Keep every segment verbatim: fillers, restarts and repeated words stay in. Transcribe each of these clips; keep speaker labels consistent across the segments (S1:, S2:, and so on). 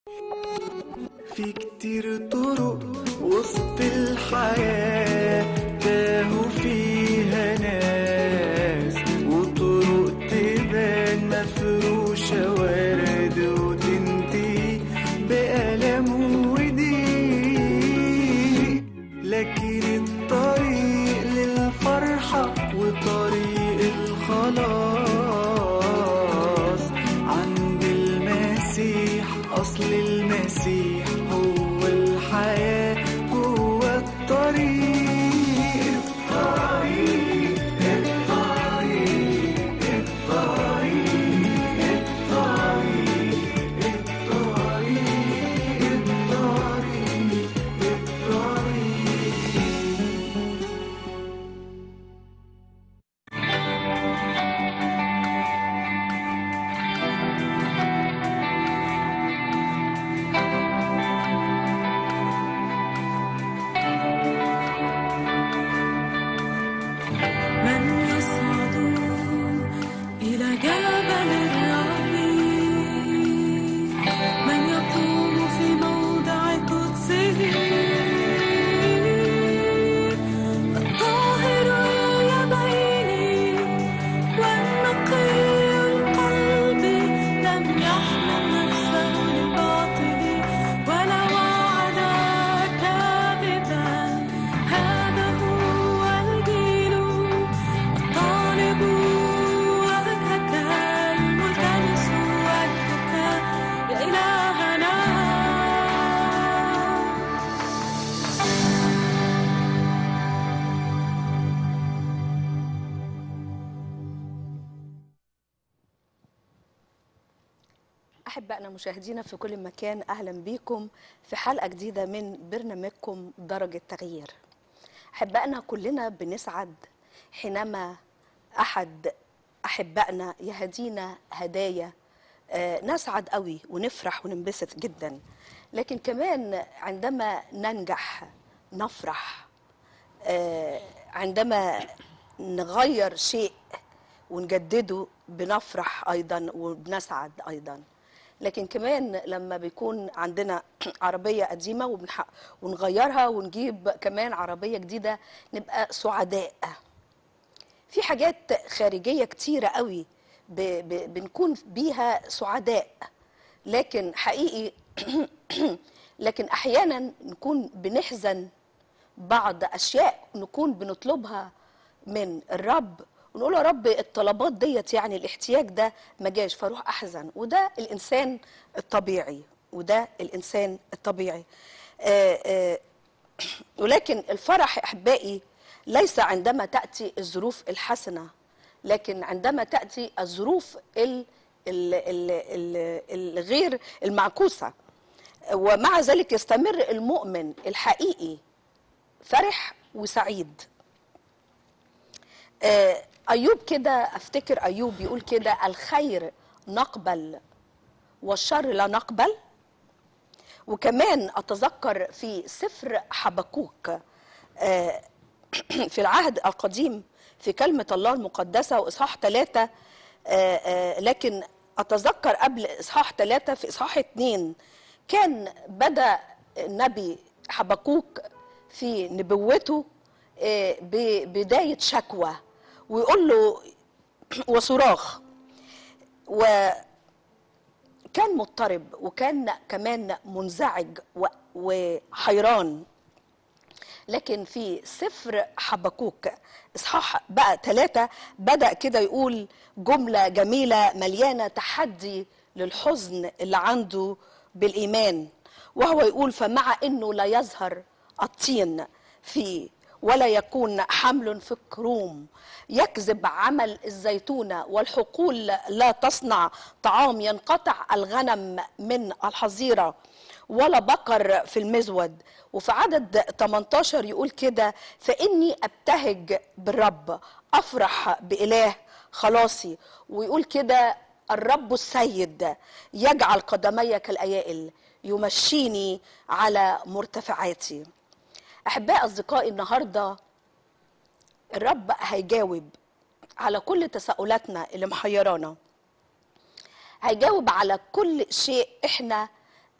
S1: في كتير طرق وسط الحياة تاهوا فيها ناس، وطرق تبان مفروشة ورد وتنتهي بألم وضيق، لكن الطريق للفرحة وطريق الخلاص عند المسيح. أصل المسيح هو الحياة، هو الطريق الطريق الطريق الطريق الطريق الطريق
S2: أحبائنا مشاهدينا في كل مكان، أهلا بكم في حلقة جديدة من برنامجكم درجة تغيير. أحبائنا كلنا بنسعد حينما أحد أحبائنا يهدينا هدايا، آه نسعد قوي ونفرح وننبسط جدا، لكن كمان عندما ننجح نفرح، آه عندما نغير شيء ونجدده بنفرح أيضا وبنسعد أيضا. لكن كمان لما بيكون عندنا عربية قديمة وبنحق ونغيرها ونجيب كمان عربية جديدة نبقى سعداء. في حاجات خارجية كتيرة قوي ب ب بنكون بيها سعداء، لكن حقيقي لكن أحيانا نكون بنحزن بعض أشياء نكون بنطلبها من الرب ونقول يا رب الطلبات ديت يعني الاحتياج ده ما جاش، فاروح احزن. وده الانسان الطبيعي، وده الانسان الطبيعي. آآ آآ ولكن الفرح احبائي ليس عندما تاتي الظروف الحسنه، لكن عندما تاتي الظروف ال ال ال ال الغير المعكوسه. ومع ذلك يستمر المؤمن الحقيقي فرح وسعيد. آه أيوب كده، أفتكر أيوب بيقول كده: الخير نقبل والشر لا نقبل. وكمان أتذكر في سفر حبكوك آه في العهد القديم في كلمة الله المقدسة وإصحاح ثلاثة، آه آه لكن أتذكر قبل إصحاح ثلاثة في إصحاح اثنين كان بدأ النبي حبكوك في نبوته آه ببداية شكوى، ويقول له وصراخ، وكان مضطرب وكان كمان منزعج وحيران. لكن في سفر حبكوك اصحاح بقى ثلاثة بدأ كده يقول جملة جميلة مليانة تحدي للحزن اللي عنده بالإيمان، وهو يقول: فمع إنه لا يظهر الطين فيه ولا يكون حمل في الكروم، يكذب عمل الزيتونة والحقول لا تصنع طعام، ينقطع الغنم من الحظيرة ولا بقر في المزود. وفي عدد ثمانية عشر يقول كده: فإني أبتهج بالرب أفرح بإله خلاصي. ويقول كده: الرب السيد يجعل قدمي كالأيائل، يمشيني على مرتفعاتي. أحباء أصدقائي، النهاردة الرب هيجاوب على كل تساؤلاتنا اللي محيرانا، هيجاوب على كل شيء احنا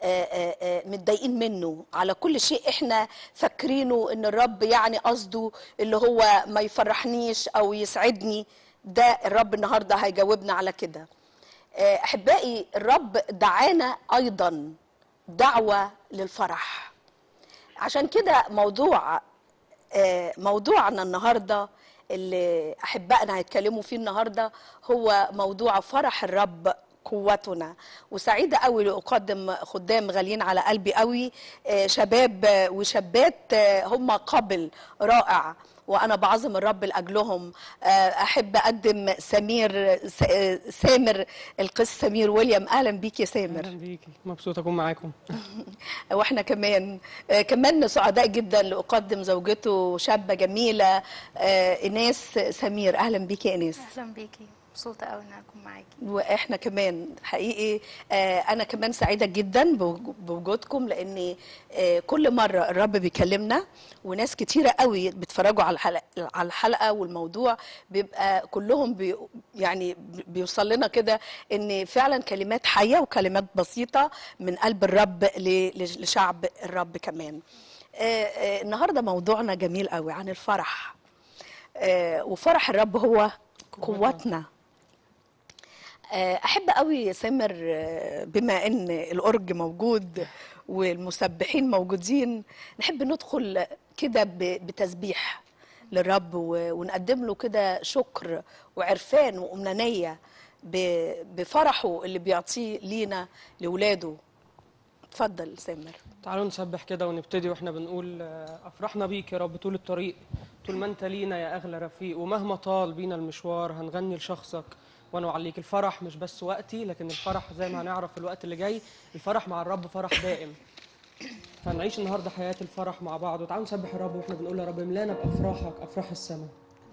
S2: آه، آه، آه، متضايقين منه، على كل شيء احنا فاكرينه ان الرب يعني قصده اللي هو ما يفرحنيش او يسعدني، ده الرب النهارده هيجاوبنا على كده. آه، احبائي، الرب دعانا ايضا دعوة للفرح. عشان كده موضوع آه، موضوعنا النهارده اللي احبائنا هيتكلموا فيه النهارده هو موضوع فرح الرب قوتنا. وسعيده قوي لاقدم خدام غاليين على قلبي قوي، آه، شباب آه، وشابات آه، هم قبل رائع، وانا بعظم الرب لاجلهم. آه، احب اقدم سمير س- آه، سامر، القس سمير ويليام. اهلا بيك يا سامر.
S3: اهلا بيكي، مبسوط اكون معاكم.
S2: واحنا كمان آه، كمان سعداء جدا لاقدم زوجته شابه جميله، آه، ايناس سمير. اهلا بيكي يا ايناس.
S4: اهلا بيكي، مبسوطه قوي ان اكون معاكي.
S2: واحنا كمان حقيقي آه، انا كمان سعيده جدا بوج- بوجودكم، لان آه، كل مره الرب بيكلمنا وناس كتيره قوي بيتفرجوا على الحلقه على الحلقه والموضوع بيبقى كلهم بي يعني بيوصل لنا كده ان فعلا كلمات حيه وكلمات بسيطه من قلب الرب ل- لشعب الرب كمان. آه، آه، النهارده موضوعنا جميل قوي عن الفرح، آه، وفرح الرب هو قوتنا. آه، احب قوي يا سامر، آه، بما ان الاورج موجود والمسبحين موجودين، نحب ندخل كده ب- بتسبيح للرب و- ونقدم له كده شكر وعرفان وأمنانية ب- بفرحه اللي بيعطيه لينا لولاده. اتفضل سامر.
S3: تعالوا نسبح كده ونبتدي واحنا بنقول آه، افرحنا بيك يا رب طول الطريق، طول ما انت لينا يا اغلى رفيق، ومهما طال بينا المشوار هنغني لشخصك ونعليك. الفرح مش بس وقتي، لكن الفرح زي ما هنعرف في الوقت اللي جاي، الفرح مع الرب فرح دائم. فنعيش النهارده حياة الفرح مع بعض، وتعالوا نسبح الرب واحنا بنقول يا رب املانا بافراحك، افراح السماء.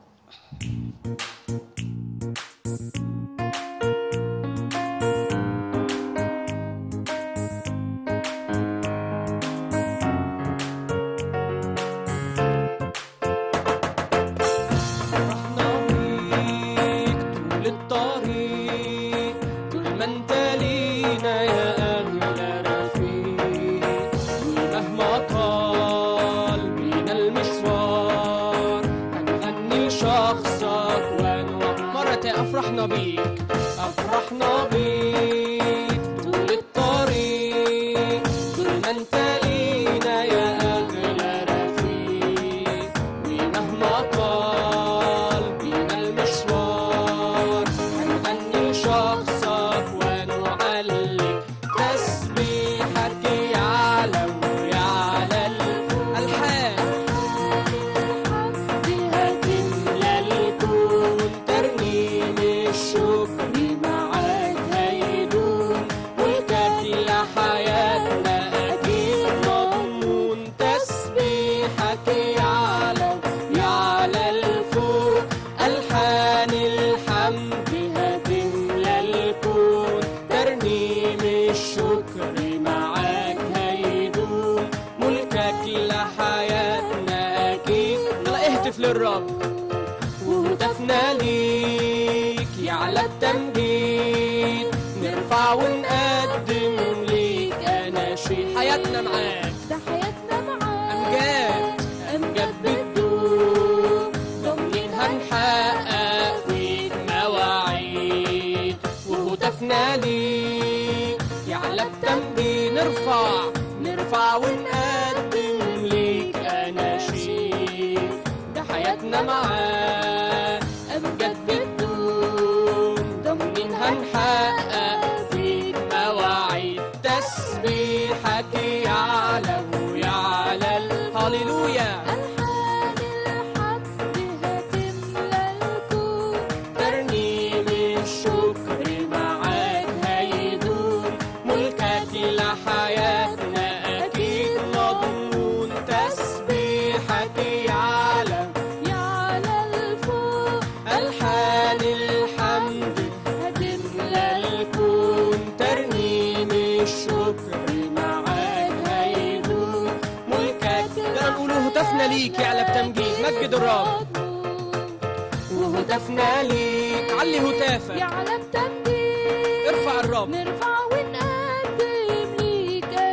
S3: فرحنا بيك طول الطريق، طول ما انت لينا يا اغلى رفيق، ومهما طال بينا المشوار هنغني لشخصك ونوقف. مرة تانية افرحنا بيك، افرحنا بيك طول الطريق، طول ما انت لينا يا اغلى رفيق، ومهما طال بينا المشوار هنغني لشخصك ونعلق تسبيحك يعلى ويعلى الألحان، هتملى الكون ترنيم الشكر معاك هيدوم، ملكك لحياتنا أكيد مضمون. تسبيحك يعلى يعلى الفوق، ألحان الحمد هتملى الكون ترنيم الشكر معاك هيدوم، ملكك لحياتنا أكيد. يلا اهتف للرب وهتفنا ليك يعلى التمجيد، نرفع ونقدم ليك أناشيد. حياتنا معاك،
S4: ده حياتنا معاك،
S3: أمجاد
S4: امجاد
S3: بتدوم، ضامنين هنحقق فيك مواعيد. وهتفنا ليك يعلى التمجيد، نرفع نرفع ونقدم ليك أناشيد. ده حياتنا معاك، أمجاد بتدوم، ضامنين هنحقق فيك مواعيد. تسبيحك يعلى ويعلى الهاليلويا،
S4: الحان الحمد هتملى الكون
S3: ترنيم الشكر معاك هيدوم، ملكك لحياتنا أكيد مضمون. تسبيحك يعلى
S4: يعلى الفوق،
S3: ألحان الحمد
S4: هتملى
S3: الكون ترنيم الشكر معاك هيدوم، ملكك. ده نقول هتفنا ليك يعلى بتمجيد، مجد الرب. وهتفنا ليك، علي هتافك،
S4: يعلى التمجيد،
S3: ارفع الرب.
S4: نرفع ونقدم ليك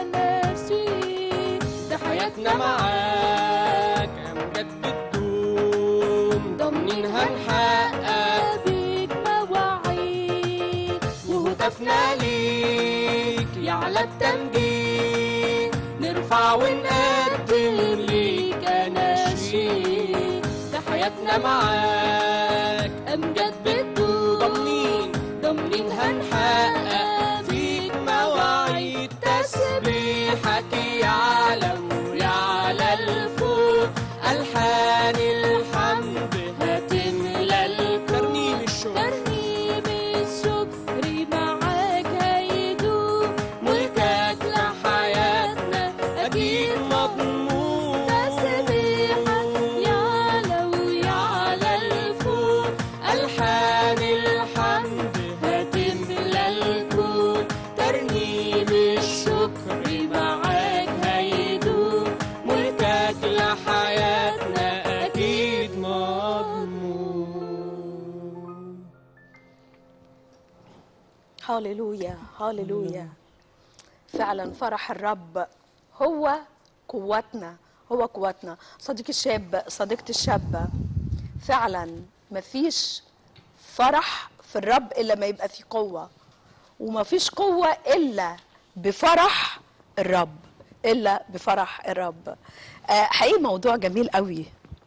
S3: هنجي نرفع ونقدم ليك أناشيد، ده حياتنا معاك أمجد بتدوم، ضامنين ضامنين هنحقق فيك مواعيد، تسبيحك يعلى ويعلى الفوق، ألحان الحمد هتملى الترنيم الشكر،
S4: ترنيم الشكر معاك هيدوم،
S3: ملكك لحياتنا أكيد مضمون،
S4: تسبيحك يعلى
S3: ويعلى الفوق، ألحان الحمد هتملى الكون، ترنيم الشكر معاك هيدوم، ملكك لحياتنا أكيد مضمون.
S2: هاليلويا هاليلويا. فعلا فرح الرب هو قوتنا، هو قوتنا. صديقي الشاب، صديقتي الشابة، فعلا مفيش فرح في الرب إلا ما يبقى فيه قوة، ومفيش قوة إلا بفرح الرب، إلا بفرح الرب. آه، حقيقي موضوع جميل قوي.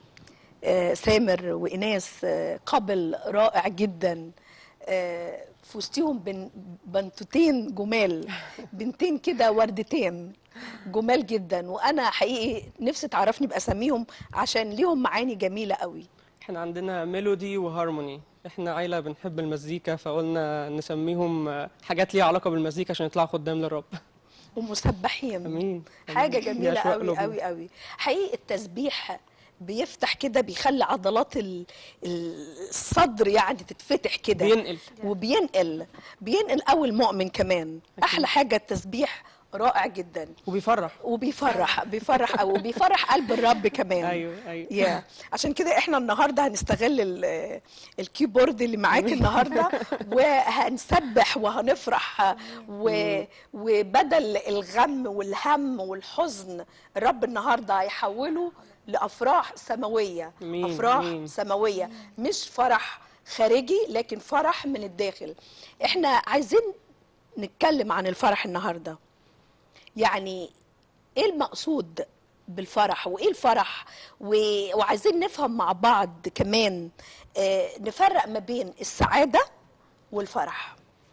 S2: آه، سامر وإناس آه، قبل رائع جدا. آه، في وسطهم بن بنتوتين جمال، بنتين كده وردتين جمال جدا، وانا حقيقي نفسي تعرفني باساميهم عشان ليهم معاني جميله قوي.
S3: احنا عندنا ميلودي وهارموني، احنا عيلة بنحب المزيكا فقلنا نسميهم حاجات ليها علاقة بالمزيكا عشان يطلعوا خدام للرب.
S2: ومسبحين.
S3: امين.
S2: حاجه
S3: أمين.
S2: جميله
S3: يشوق
S2: قوي
S3: قلوبنا.
S2: قوي قوي. حقيقي التسبيح بيفتح كده، بيخلي عضلات ال- الصدر يعني تتفتح كده،
S3: بينقل.
S2: وبينقل بينقل قوي المؤمن كمان. احلى حاجه التسبيح رائع جدا،
S3: وبيفرح.
S2: وبيفرح بيفرح قوي، وبيفرح قلب الرب كمان.
S3: ايوه ايوه.
S2: يا عشان كده احنا النهارده هنستغل ال- الكيبورد اللي معاك النهارده، وهنسبح وهنفرح، و... وبدل الغم والهم والحزن الرب النهارده هيحوله لافراح سماويه.
S3: مين؟
S2: افراح
S3: مين؟
S2: سماويه، مش فرح خارجي لكن فرح من الداخل. احنا عايزين نتكلم عن الفرح النهارده. يعني ايه المقصود بالفرح، وايه الفرح، و... وعايزين نفهم مع بعض كمان آه نفرق ما بين السعادة والفرح.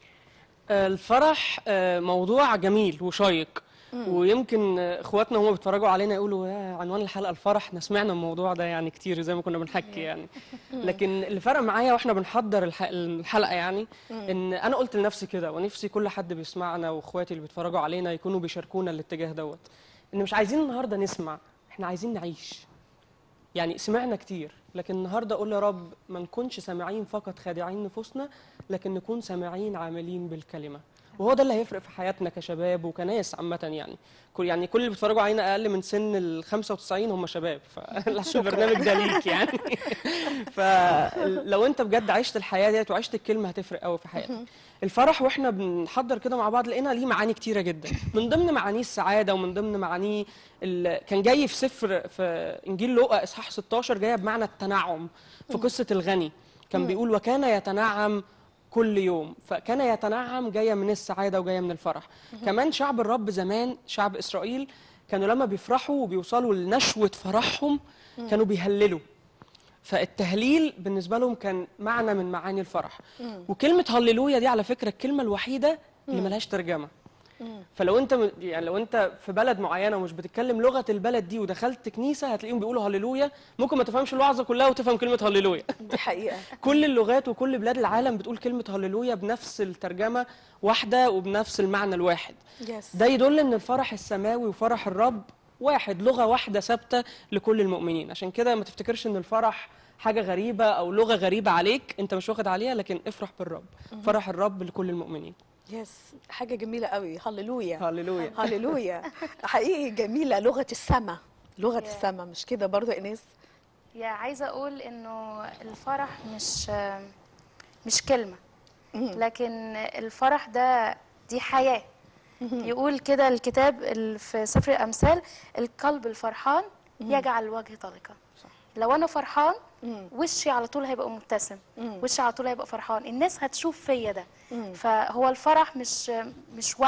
S3: آه، الفرح آه، موضوع جميل وشيق، ويمكن آه، اخواتنا وهم بيتفرجوا علينا يقولوا يا عنوان الحلقه الفرح، احنا سمعنا الموضوع ده يعني كتير زي ما كنا بنحكي يعني. لكن اللي فرق معايا واحنا بنحضر الح- الحلقه يعني ان انا قلت لنفسي كده، ونفسي كل حد بيسمعنا واخواتي اللي بيتفرجوا علينا يكونوا بيشاركونا الاتجاه دوت، ان مش عايزين النهارده نسمع، احنا عايزين نعيش. يعني سمعنا كتير، لكن النهارده اقول يا رب ما نكونش سامعين فقط خادعين نفوسنا، لكن نكون سامعين عاملين بالكلمه. وهو ده اللي هيفرق في حياتنا كشباب وكناس عامه يعني. كل يعني كل اللي بيتفرجوا علينا اقل من سن ال خمسة وتسعين هم شباب، فالبرنامج ده ليك يعني. فلو انت بجد عشت الحياه ديت وعشت الكلمه هتفرق قوي في حياتك. الفرح واحنا بنحضر كده مع بعض لقينا ليه معاني كتيره جدا، من ضمن معانيه السعاده، ومن ضمن معانيه ال- كان جاي في سفر في انجيل لوقا اصحاح ستاشر جايه بمعنى التنعم في قصه الغني. كان بيقول وكان يتنعم كل يوم، فكان يتنعم جايه من السعاده وجايه من الفرح. كمان شعب الرب زمان، شعب اسرائيل، كانوا لما بيفرحوا وبيوصلوا لنشوه فرحهم كانوا بيهللوا. فالتهليل بالنسبه لهم كان معنى من معاني الفرح. وكلمه هللويا دي على فكره الكلمه الوحيده اللي ملهاش ترجمه. فلو انت م- يعني لو انت في بلد معينه ومش بتتكلم لغه البلد دي ودخلت كنيسه هتلاقيهم بيقولوا هللويا، ممكن ما تفهمش الوعظه كلها وتفهم كلمه هللويا.
S2: دي حقيقة.
S3: كل اللغات وكل بلاد العالم بتقول كلمه هللويا بنفس الترجمه واحده وبنفس المعنى الواحد.
S2: يس.
S3: ده يدل ان الفرح السماوي وفرح الرب واحد، لغه واحده ثابته لكل المؤمنين. عشان كده ما تفتكرش ان الفرح حاجه غريبه او لغه غريبه عليك انت مش واخد عليها، لكن افرح بالرب. فرح الرب لكل المؤمنين.
S2: يس، حاجة جميلة قوي. هللويا
S3: هللويا.
S2: هللويا. حقيقي جميلة، لغة السماء، لغة
S5: Yeah.
S2: السماء، مش كده برضو يا إناس؟
S5: يا عايزة أقول إنه الفرح مش مش كلمة، لكن الفرح ده دي حياة. يقول كده الكتاب ال- في سفر الأمثال القلب الفرحان يجعل الوجه طلقا. لو أنا فرحان وشي على طول هيبقى مبتسم، وشي على طول هيبقى فرحان، الناس هتشوف فيا ده. فهو الفرح مش مش وقت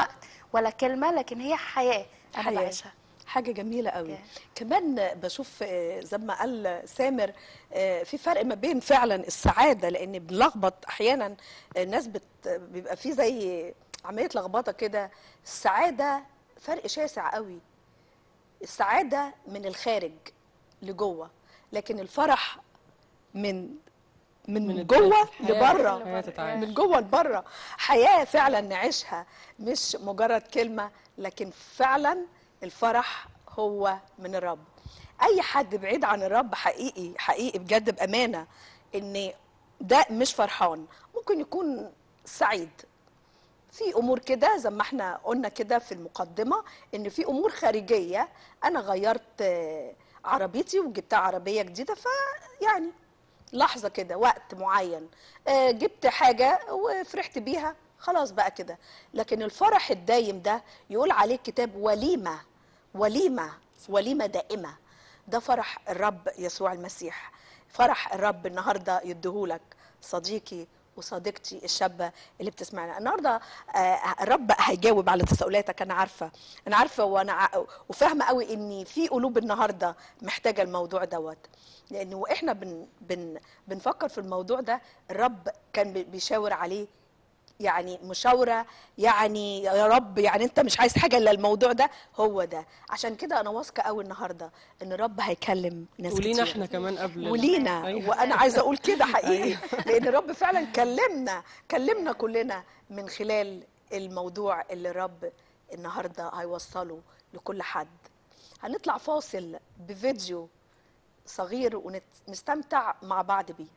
S5: ولا كلمه، لكن هي حياه انا
S2: حياة.
S5: بعيشها.
S2: حاجة جميلة قوي.
S5: Yeah.
S2: كمان بشوف آه، زي ما قال سامر، آه، في فرق ما بين فعلا السعادة، لأن بنلخبط أحيانا الناس بت بيبقى في زي عملية لخبطة كده. السعادة فرق شاسع قوي. السعادة من الخارج لجوه، لكن الفرح من من,
S3: من
S2: جوه
S3: الداخل. حياة-
S2: لبره،
S3: حياة تتعاش.
S2: من جوه لبره. حياه فعلا نعيشها، مش مجرد كلمه، لكن فعلا الفرح هو من الرب. اي حد بعيد عن الرب حقيقي حقيقي بجد بامانه ان ده مش فرحان. ممكن يكون سعيد في امور كده زي ما احنا قلنا كده في المقدمه، ان في امور خارجيه. انا غيرت آه، عربيتي وجبتها عربيه جديده، فيعني لحظه كده وقت معين آه، جبت حاجه وفرحت بيها، خلاص بقى كده. لكن الفرح الدايم ده يقول عليه الكتاب وليمه، وليمه وليمه دائمه. ده فرح الرب يسوع المسيح. فرح الرب النهارده يديهولك صديقي وصديقتي الشابه اللي بتسمعنا النهارده. آه، الرب هيجاوب على تساؤلاتك. انا عارفه انا عارفه وانا ع- وفاهمه قوي ان في قلوب النهارده محتاجه الموضوع دوت. لانه واحنا بن بن بنفكر في الموضوع ده، الرب كان بي- بيشاور عليه، يعني مشاوره، يعني يا رب يعني انت مش عايز حاجه الا الموضوع ده هو ده. عشان كده انا واثقه قوي النهارده ان الرب هيكلم ناس
S3: ولينا
S2: كتير.
S3: احنا كمان قبل ال-
S2: ولينا
S3: أيوة.
S2: وانا عايزه اقول كده حقيقي، لان الرب فعلا كلمنا كلمنا كلنا من خلال الموضوع اللي الرب النهارده هيوصله لكل حد. هنطلع فاصل بفيديو صغير ونستمتع مع بعض بيه.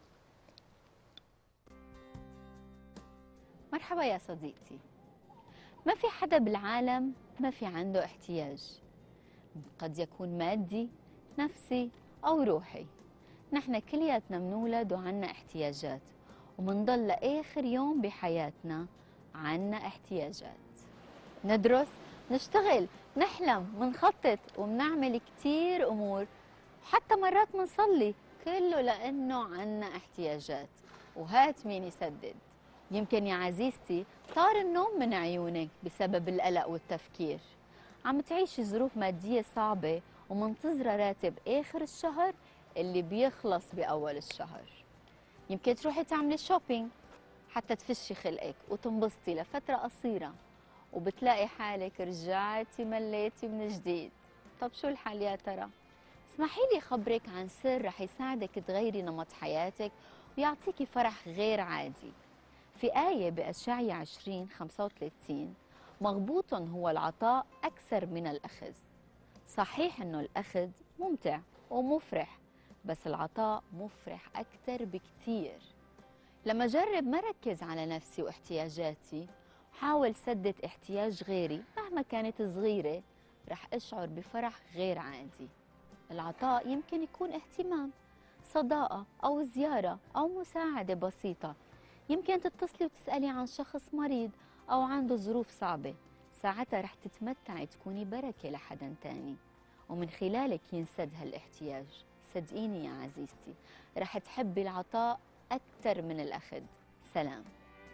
S6: مرحبا يا صديقتي. ما في حدا بالعالم ما في عنده احتياج، قد يكون مادي، نفسي أو روحي. نحن كلياتنا منولد وعنا احتياجات، ومنضل لآخر يوم بحياتنا عنا احتياجات. ندرس، نشتغل، نحلم، منخطط ومنعمل كتير أمور، وحتى مرات منصلي، كله لأنه عنا احتياجات. وهات مين يسدد. يمكن يا عزيزتي طار النوم من عيونك بسبب القلق والتفكير، عم تعيش ظروف مادية صعبة ومنتظرة راتب آخر الشهر اللي بيخلص بأول الشهر. يمكن تروحي تعملي شوبينج حتى تفشي خلقك وتنبسطي لفترة قصيرة، وبتلاقي حالك رجعتي مليتي من جديد. طب شو الحل يا ترى؟ اسمحي لي خبرك عن سر رح يساعدك تغيري نمط حياتك ويعطيكي فرح غير عادي. في آية بأشعياء عشرين خمسة وثلاثين: مغبوط هو العطاء أكثر من الأخذ. صحيح إنه الأخذ ممتع ومفرح، بس العطاء مفرح أكثر بكتير. لما جرب ما ركز على نفسي واحتياجاتي، حاول سدد احتياج غيري مهما كانت صغيرة، رح أشعر بفرح غير عادي. العطاء يمكن يكون اهتمام، صداقة أو زيارة أو مساعدة بسيطة. يمكن تتصلي وتسألي عن شخص مريض أو عنده ظروف صعبة، ساعتها رح تتمتعي تكوني بركة لحدا تاني، ومن خلالك ينسد هالاحتياج. صدقيني يا عزيزتي رح تحبي العطاء أكثر من الأخذ. سلام.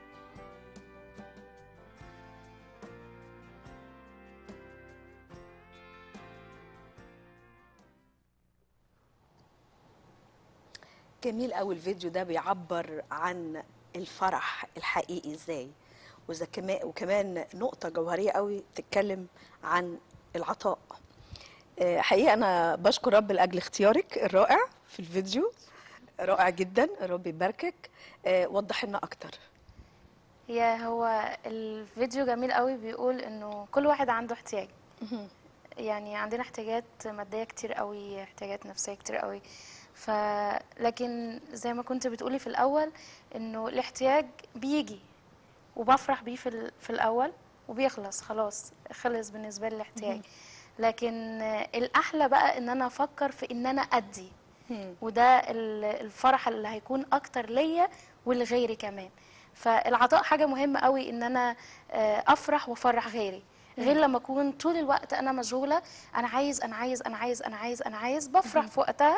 S2: جميل قوي الفيديو ده، بيعبر عن الفرح الحقيقي ازاي. وإذا كمان وكمان نقطة جوهرية قوي بتتكلم عن العطاء. آه، حقيقة أنا بشكر رب لأجل اختيارك الرائع في الفيديو، رائع جدا. رب يباركك. آه، وضح لنا أكتر.
S5: هي هو الفيديو جميل قوي، بيقول انه كل واحد عنده احتياج. يعني عندنا احتياجات مادية كتير قوي، احتياجات نفسية كتير قوي. ف لكن زي ما كنت بتقولي في الأول انه الاحتياج بيجي وبفرح بيه في ال... في الأول وبيخلص، خلاص خلص بالنسبة لي الاحتياج. لكن الأحلى بقى ان انا افكر في ان انا أدي، وده ال- الفرح اللي هيكون اكتر ليا ولغيري كمان. فالعطاء حاجة مهمة قوي، ان انا آه، افرح وافرح غيري، غير لما اكون طول الوقت انا مشغولة، انا عايز انا عايز انا عايز انا عايز انا عايز بفرح في وقتها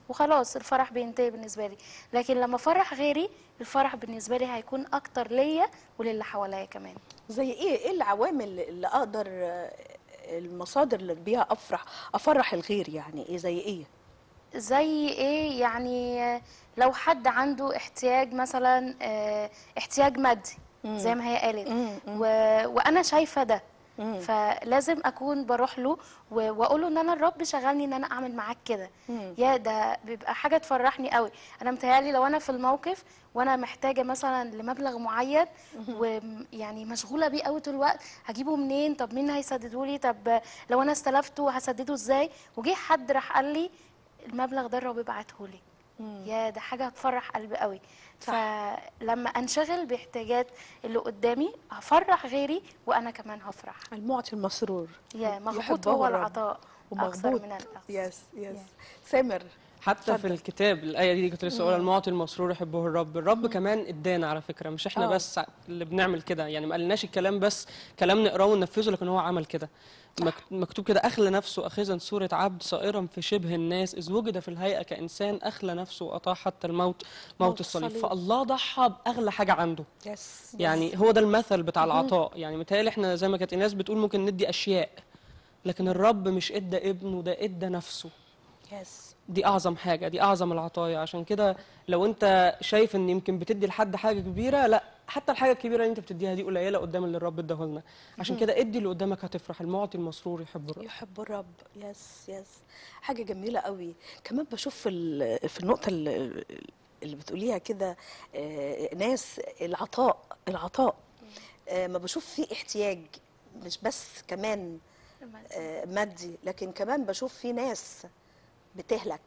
S5: وخلاص الفرح بينتهي بالنسبه لي. لكن لما افرح غيري الفرح بالنسبه لي هيكون اكتر ليا وللي حواليا كمان.
S2: زي ايه ايه العوامل اللي اقدر آه، المصادر اللي بيها افرح افرح الغير، يعني ايه زي ايه؟
S5: زي ايه يعني؟ لو حد عنده احتياج مثلا، آه، احتياج مادي زي ما هي قالت، و... وانا شايفه ده، فلازم اكون بروح له و- واقول له ان انا الرب شغلني ان انا اعمل معاك كده. يا ده بيبقى حاجه تفرحني قوي. انا متهيالي لو انا في الموقف وانا محتاجه مثلا لمبلغ معين ويعني مشغوله بيه قوي طول الوقت، هجيبه منين؟ طب مين هيسدده لي؟ طب لو انا استلفته هسدده ازاي؟ وجه حد راح قال لي المبلغ ده الرب بعته لي، يا ده حاجه هتفرح قلبي قوي.
S2: صح.
S5: فلما انشغل باحتياجات اللي قدامي هفرح غيري وانا كمان هفرح.
S2: المعطي المسرور
S5: يا مغبوط
S2: يحبه
S5: هو
S2: الرب.
S5: العطاء اكثر
S2: ومغبوط.
S5: من الاخذ.
S2: يس يس سامر.
S3: حتى في
S2: اتفضل.
S3: الكتاب الآية دي كنت لسه أقولها، المعطي المسرور يحبه الرب. الرب كمان ادانا على فكرة، مش احنا
S2: آه.
S3: بس اللي بنعمل كده، يعني ما قالناش الكلام بس كلام نقراه وننفذه، لكن هو عمل كده. مك- مكتوب كده: أخلى نفسه أخذا صورة عبد صائرا في شبه الناس، إذ وجد في الهيئة كإنسان، أخلى نفسه وأطاع حتى الموت، موت
S2: موت
S3: الصليب.
S2: الصليب.
S3: فالله ضحى بأغلى حاجة عنده.
S2: يس
S3: يعني هو ده المثل بتاع العطاء. يعني متهيألي احنا زي ما كانت الناس بتقول ممكن ندي أشياء، لكن الرب مش ادى ابنه، ده ادى نفسه.
S2: يس
S3: دي اعظم حاجه، دي اعظم العطايا. عشان كده لو انت شايف ان يمكن بتدي لحد حاجه كبيره، لا، حتى الحاجه الكبيره اللي انت بتديها دي قليله قدام اللي الرب اداه لنا. عشان كده ادي اللي قدامك هتفرح. المعطي المسرور يحب الرب.
S2: يحب الرب. يس يس حاجه جميله قوي. كمان بشوف في ال- في النقطه اللي اللي بتقوليها كده، آه، ناس العطاء العطاء آه، ما بشوف فيه احتياج، مش بس كمان آه، مادي، لكن كمان بشوف فيه ناس بتهلك.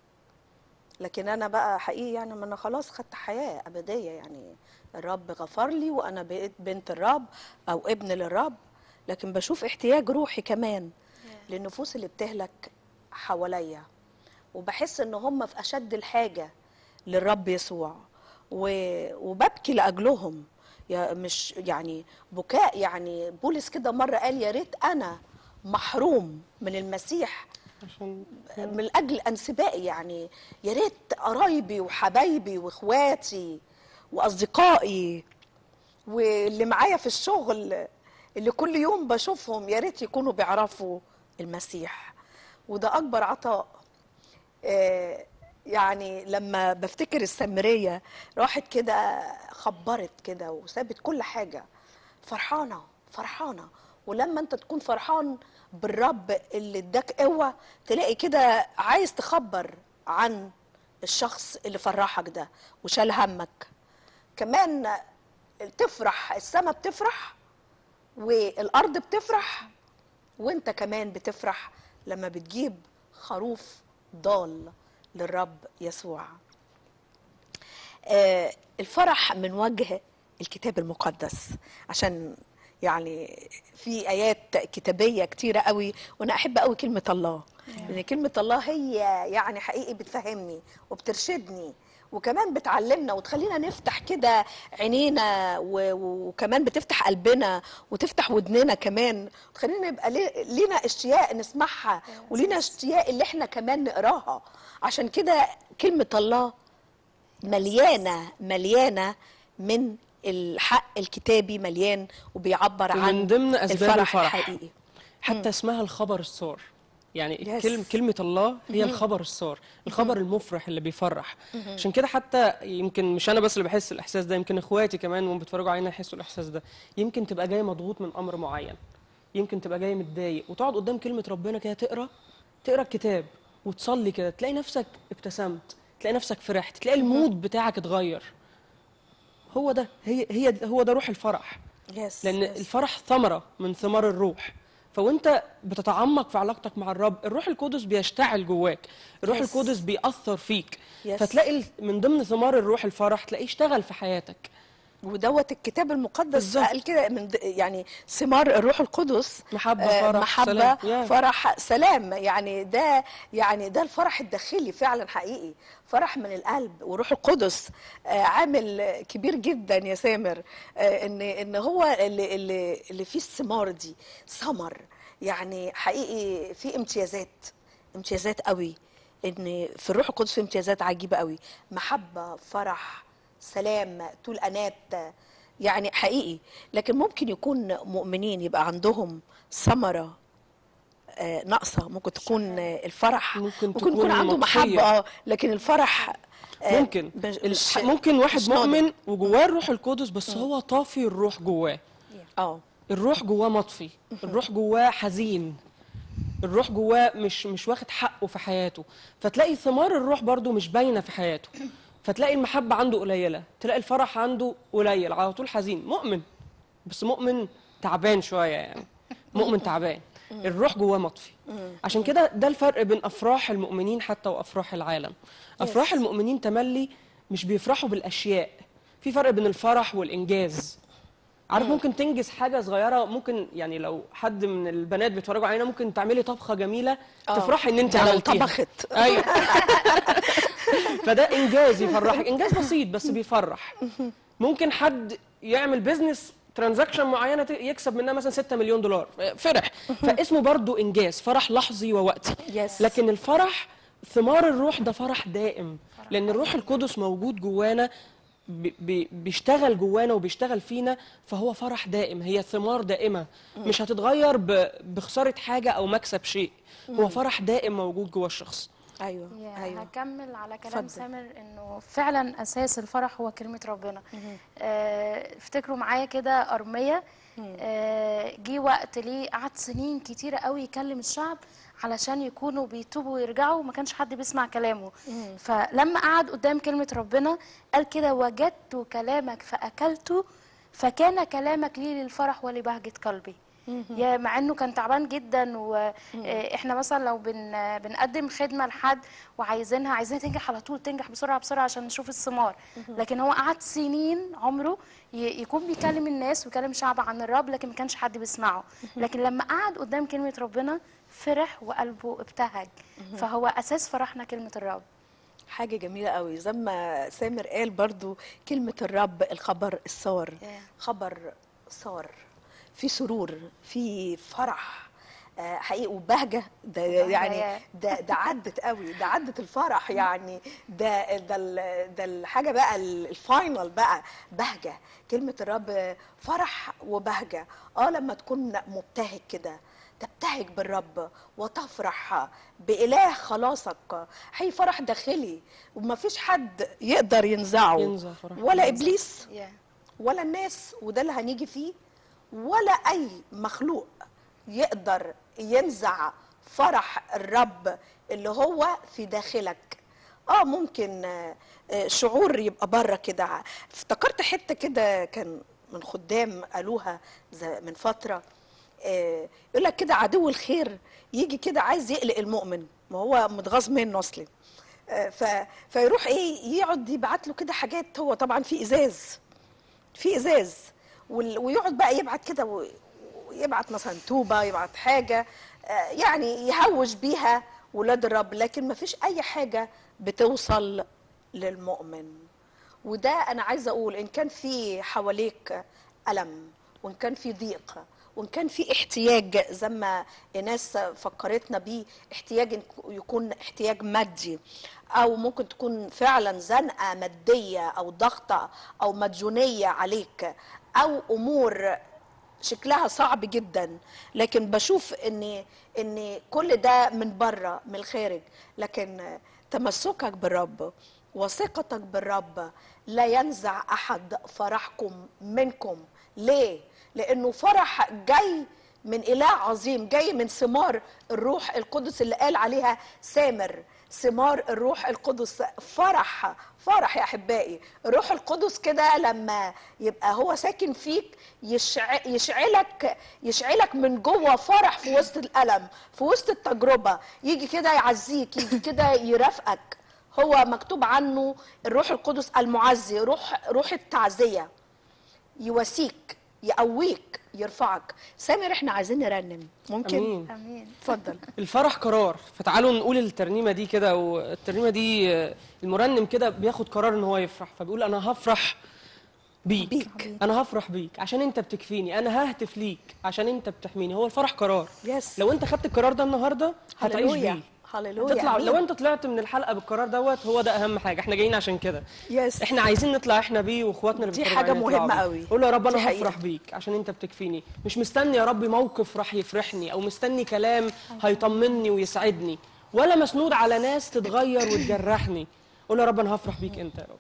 S2: لكن انا بقى حقيقي يعني ما انا خلاص خدت حياه ابديه، يعني الرب غفر لي وانا بقيت بنت الرب او ابن للرب، لكن بشوف احتياج روحي كمان للنفوس اللي بتهلك حواليا، وبحس ان هم في اشد الحاجه للرب يسوع، و- وببكي لاجلهم. يا مش يعني بكاء، يعني بولس كده مره قال يا ريت انا محروم من المسيح
S3: عشان
S2: من اجل انسبائي، يعني يا ريت قرايبي وحبايبي واخواتي واصدقائي واللي معايا في الشغل اللي كل يوم بشوفهم يا ريت يكونوا بيعرفوا المسيح. وده اكبر عطاء. آه، يعني لما بفتكر السامريه راحت كده خبرت كده وسابت كل حاجه، فرحانه فرحانه. ولما انت تكون فرحان بالرب اللي اداك قوه، تلاقي كده عايز تخبر عن الشخص اللي فرحك ده وشال همك. كمان تفرح، السماء بتفرح والارض بتفرح، وانت كمان بتفرح لما بتجيب خروف ضال للرب يسوع. آه، الفرح من وجه الكتاب المقدس، عشان يعني في ايات كتابيه كتيره قوي، وانا احب قوي كلمه الله، لان كلمه الله هي يعني حقيقي بتفهمني وبترشدني، وكمان بتعلمنا وتخلينا نفتح كده عينينا، و- وكمان بتفتح قلبنا وتفتح ودننا كمان، وتخلينا يبقى لي- لينا اشتياق نسمعها ولينا اشتياق اللي احنا كمان نقراها. عشان كده كلمه الله مليانه مليانه من الحق الكتابي، مليان وبيعبر عن
S3: ومن ضمن اسباب الفرح
S2: الحقيقي.
S3: حتى اسمها الخبر السار. يعني
S2: Yes.
S3: كلمة كلمة الله هي الخبر السار، الخبر المفرح اللي بيفرح. عشان كده حتى يمكن مش أنا بس اللي بحس الإحساس ده، يمكن إخواتي كمان وهم بيتفرجوا علينا يحسوا الإحساس ده. يمكن تبقى جاي مضغوط من أمر معين، يمكن تبقى جاي متضايق، وتقعد قدام كلمة ربنا كده تقرا تقرا الكتاب وتصلي كده، تلاقي نفسك ابتسمت، تلاقي نفسك فرحت، تلاقي المود بتاعك اتغير. هو ده هي هي هو ده روح الفرح.
S2: يس
S3: لأن
S2: يس.
S3: الفرح ثمرة من ثمار الروح. فوانت بتتعمق في علاقتك مع الرب، الروح القدس بيشتعل جواك، الروح
S2: Yes.
S3: القدس بيأثر فيك.
S2: Yes.
S3: فتلاقي ال- من ضمن ثمار الروح الفرح، تلاقيه اشتغل في حياتك.
S2: ودوت الكتاب المقدس
S3: بالظبط.
S2: قال كده من د- يعني ثمار الروح القدس
S3: محبة،
S2: آه،
S3: فرح،
S2: محبة
S3: سلام. Yeah.
S2: فرح سلام. يعني ده يعني ده الفرح الداخلي فعلا حقيقي، فرح من القلب. وروح القدس آه، عامل كبير جدا يا سامر، آه، ان ان هو اللي اللي اللي فيه الثمار دي ثمر، يعني حقيقي في امتيازات امتيازات قوي ان في الروح القدس في امتيازات عجيبه قوي، محبه، فرح، سلام، طول انات، يعني حقيقي. لكن ممكن يكون مؤمنين يبقى عندهم ثمره آه، ناقصه، ممكن تكون آه، الفرح،
S3: ممكن
S2: ممكن يكون
S3: تكون
S2: عنده
S3: مطفية.
S2: محبه اه لكن الفرح آه،
S3: ممكن
S2: مش
S3: الح-
S2: مش-
S3: ممكن واحد
S2: مش ناضج.
S3: مؤمن وجواه الروح القدس بس هو طافي الروح جواه.
S2: اه
S3: الروح جواه مطفي، الروح جواه حزين، الروح جواه مش مش واخد حقه في حياته، فتلاقي ثمار الروح برضو مش باينه في حياته، فتلاقي المحبه عنده قليله، تلاقي الفرح عنده قليل، على طول حزين. مؤمن بس مؤمن تعبان شويه، يعني مؤمن تعبان، الروح جواه مطفي. عشان كده ده الفرق بين افراح المؤمنين حتى وافراح العالم. افراح المؤمنين تملي مش بيفرحوا بالاشياء، في فرق بين الفرح والانجاز. عارف ممكن تنجز حاجه صغيره، ممكن يعني لو حد من البنات بيتفرجوا علينا ممكن تعملي طبخه جميله
S2: آه.
S3: تفرحي ان انت
S2: ده لو
S3: عملتيها.
S2: طبخت.
S3: ايوه فده انجاز يفرحك، انجاز بسيط بس بيفرح. ممكن حد يعمل بيزنس ترانزاكشن معينه يكسب منها مثلا ستة مليون دولار، فرح، فاسمه برضو انجاز، فرح لحظي ووقتي.
S2: يس.
S3: لكن الفرح ثمار الروح ده فرح دائم، لان الروح القدس موجود جوانا، بي- بي- بيشتغل جوانا وبيشتغل فينا، فهو فرح دائم، هي ثمار دائمه مش هتتغير ب- بخساره حاجه او مكسب شيء، هو فرح دائم موجود جوا الشخص.
S2: ايوه
S5: يا
S2: ايوه
S5: هكمل على كلام
S2: اتفضل.
S5: سامر انه فعلا اساس الفرح هو كلمه ربنا. آه، افتكروا معايا كده ارميا، آه، جه وقت ليه قعد سنين كتيره قوي يكلم الشعب علشان يكونوا بيتوبوا ويرجعوا، وما كانش حد بيسمع كلامه. فلما قعد قدام كلمه ربنا قال كده: وجدت كلامك فاكلته، فكان كلامك لي للفرح ولبهجه قلبي. يا مع انه كان تعبان جدا، واحنا مثلا لو بن بنقدم خدمه لحد وعايزينها عايزينها تنجح على طول، تنجح بسرعه بسرعه عشان نشوف الثمار، لكن هو قعد سنين عمره ي- يكون بيكلم الناس ويكلم شعب عن الرب، لكن ما كانش حد بيسمعه. لكن لما قعد قدام كلمه ربنا فرح وقلبه ابتهج. فهو اساس فرحنا كلمه الرب.
S2: حاجة جميلة قوي زي ما سامر قال برضو، كلمة الرب الخبر السار،
S5: Yeah.
S2: خبر سار، في سرور، في فرح آه، حقيقي وبهجة. ده يعني
S5: yeah.
S2: ده ده عدت قوي، ده عدت الفرح يعني، ده ده ال- ده الحاجة بقى ال- الفاينل بقى، بهجة. كلمة الرب فرح وبهجة. اه لما تكون مبتهج كده تبتهج بالرب وتفرح بإله خلاصك، هي فرح داخلي وما فيش حد يقدر ينزعه،
S3: ينزع فرح
S2: ولا
S3: ينزع.
S2: إبليس
S5: yeah.
S2: ولا الناس، وده اللي هنيجي فيه، ولا أي مخلوق يقدر ينزع فرح الرب اللي هو في داخلك. اه ممكن آه، آه، شعور يبقى بره كده. افتكرت حتة كده كان من خدام قالوها زي- من فترة، آه، يقول لك كده عدو الخير يجي كده عايز يقلق المؤمن، ما هو متغاظ منه اصلي، آه، ف فيروح ايه يقعد يبعت له كده حاجات، هو طبعا في ازاز، في ازاز وال- ويقعد بقى يبعت كده و- ويبعت مثلا توبه، يبعت حاجه آه، يعني يهوش بيها ولاد الرب، لكن ما فيش اي حاجه بتوصل للمؤمن. وده انا عايزه اقول، ان كان في حواليك الم، وان كان في ضيق، وان كان في احتياج زي ما الناس فكرتنا بيه، احتياج يكون احتياج مادي، او ممكن تكون فعلا زنقه ماديه او ضغطه او مديونيه عليك، او امور شكلها صعب جدا، لكن بشوف ان ان كل ده من بره من الخارج، لكن تمسكك بالرب وثقتك بالرب لا ينزع احد فرحكم منكم. ليه؟ لانه فرح جاي من اله عظيم، جاي من ثمار الروح القدس اللي قال عليها سامر، ثمار الروح القدس. فرح فرح يا احبائي، الروح القدس كده لما يبقى هو ساكن فيك يشع... يشعلك يشعلك من جوه فرح في وسط الالم، في وسط التجربه، يجي كده يعزيك، يجي كده يرافقك. هو مكتوب عنه الروح القدس المعزي، روح روح التعزيه، يواسيك، يقويك، يرفعك. سامر احنا عايزين نرنم، ممكن؟
S3: امين.
S5: امين.
S2: اتفضل.
S3: الفرح قرار، فتعالوا نقول الترنيمه دي كده. والترنيمه دي آه، المرنم كده بياخد قرار ان هو يفرح، فبيقول انا هفرح بيك,
S2: بيك.
S3: انا هفرح بيك عشان انت بتكفيني، انا ههتف ليك عشان انت بتحميني. هو الفرح قرار،
S2: يس.
S3: لو انت خدت القرار ده النهارده هتعيش
S2: هللويا.
S3: بيه.
S2: هللويا
S3: تطلع.
S2: آمين.
S3: لو انت طلعت من الحلقه بالقرار دوت، هو ده اهم حاجه، احنا جايين عشان كده.
S2: يس.
S3: احنا عايزين نطلع احنا بيه واخواتنا اللي
S2: دي
S3: بيتفرجوا
S2: حاجة
S3: علينا يطلعوا
S2: مهمة
S3: بيه.
S2: قوي.
S3: قول له يا رب
S2: دي
S3: انا
S2: حقيقة.
S3: هفرح بيك عشان انت بتكفيني، مش مستني يا رب موقف راح يفرحني او مستني كلام هيطمني ويسعدني، ولا مسنود على ناس تتغير وتجرحني. قول له يا رب انا هفرح بيك انت يا رب.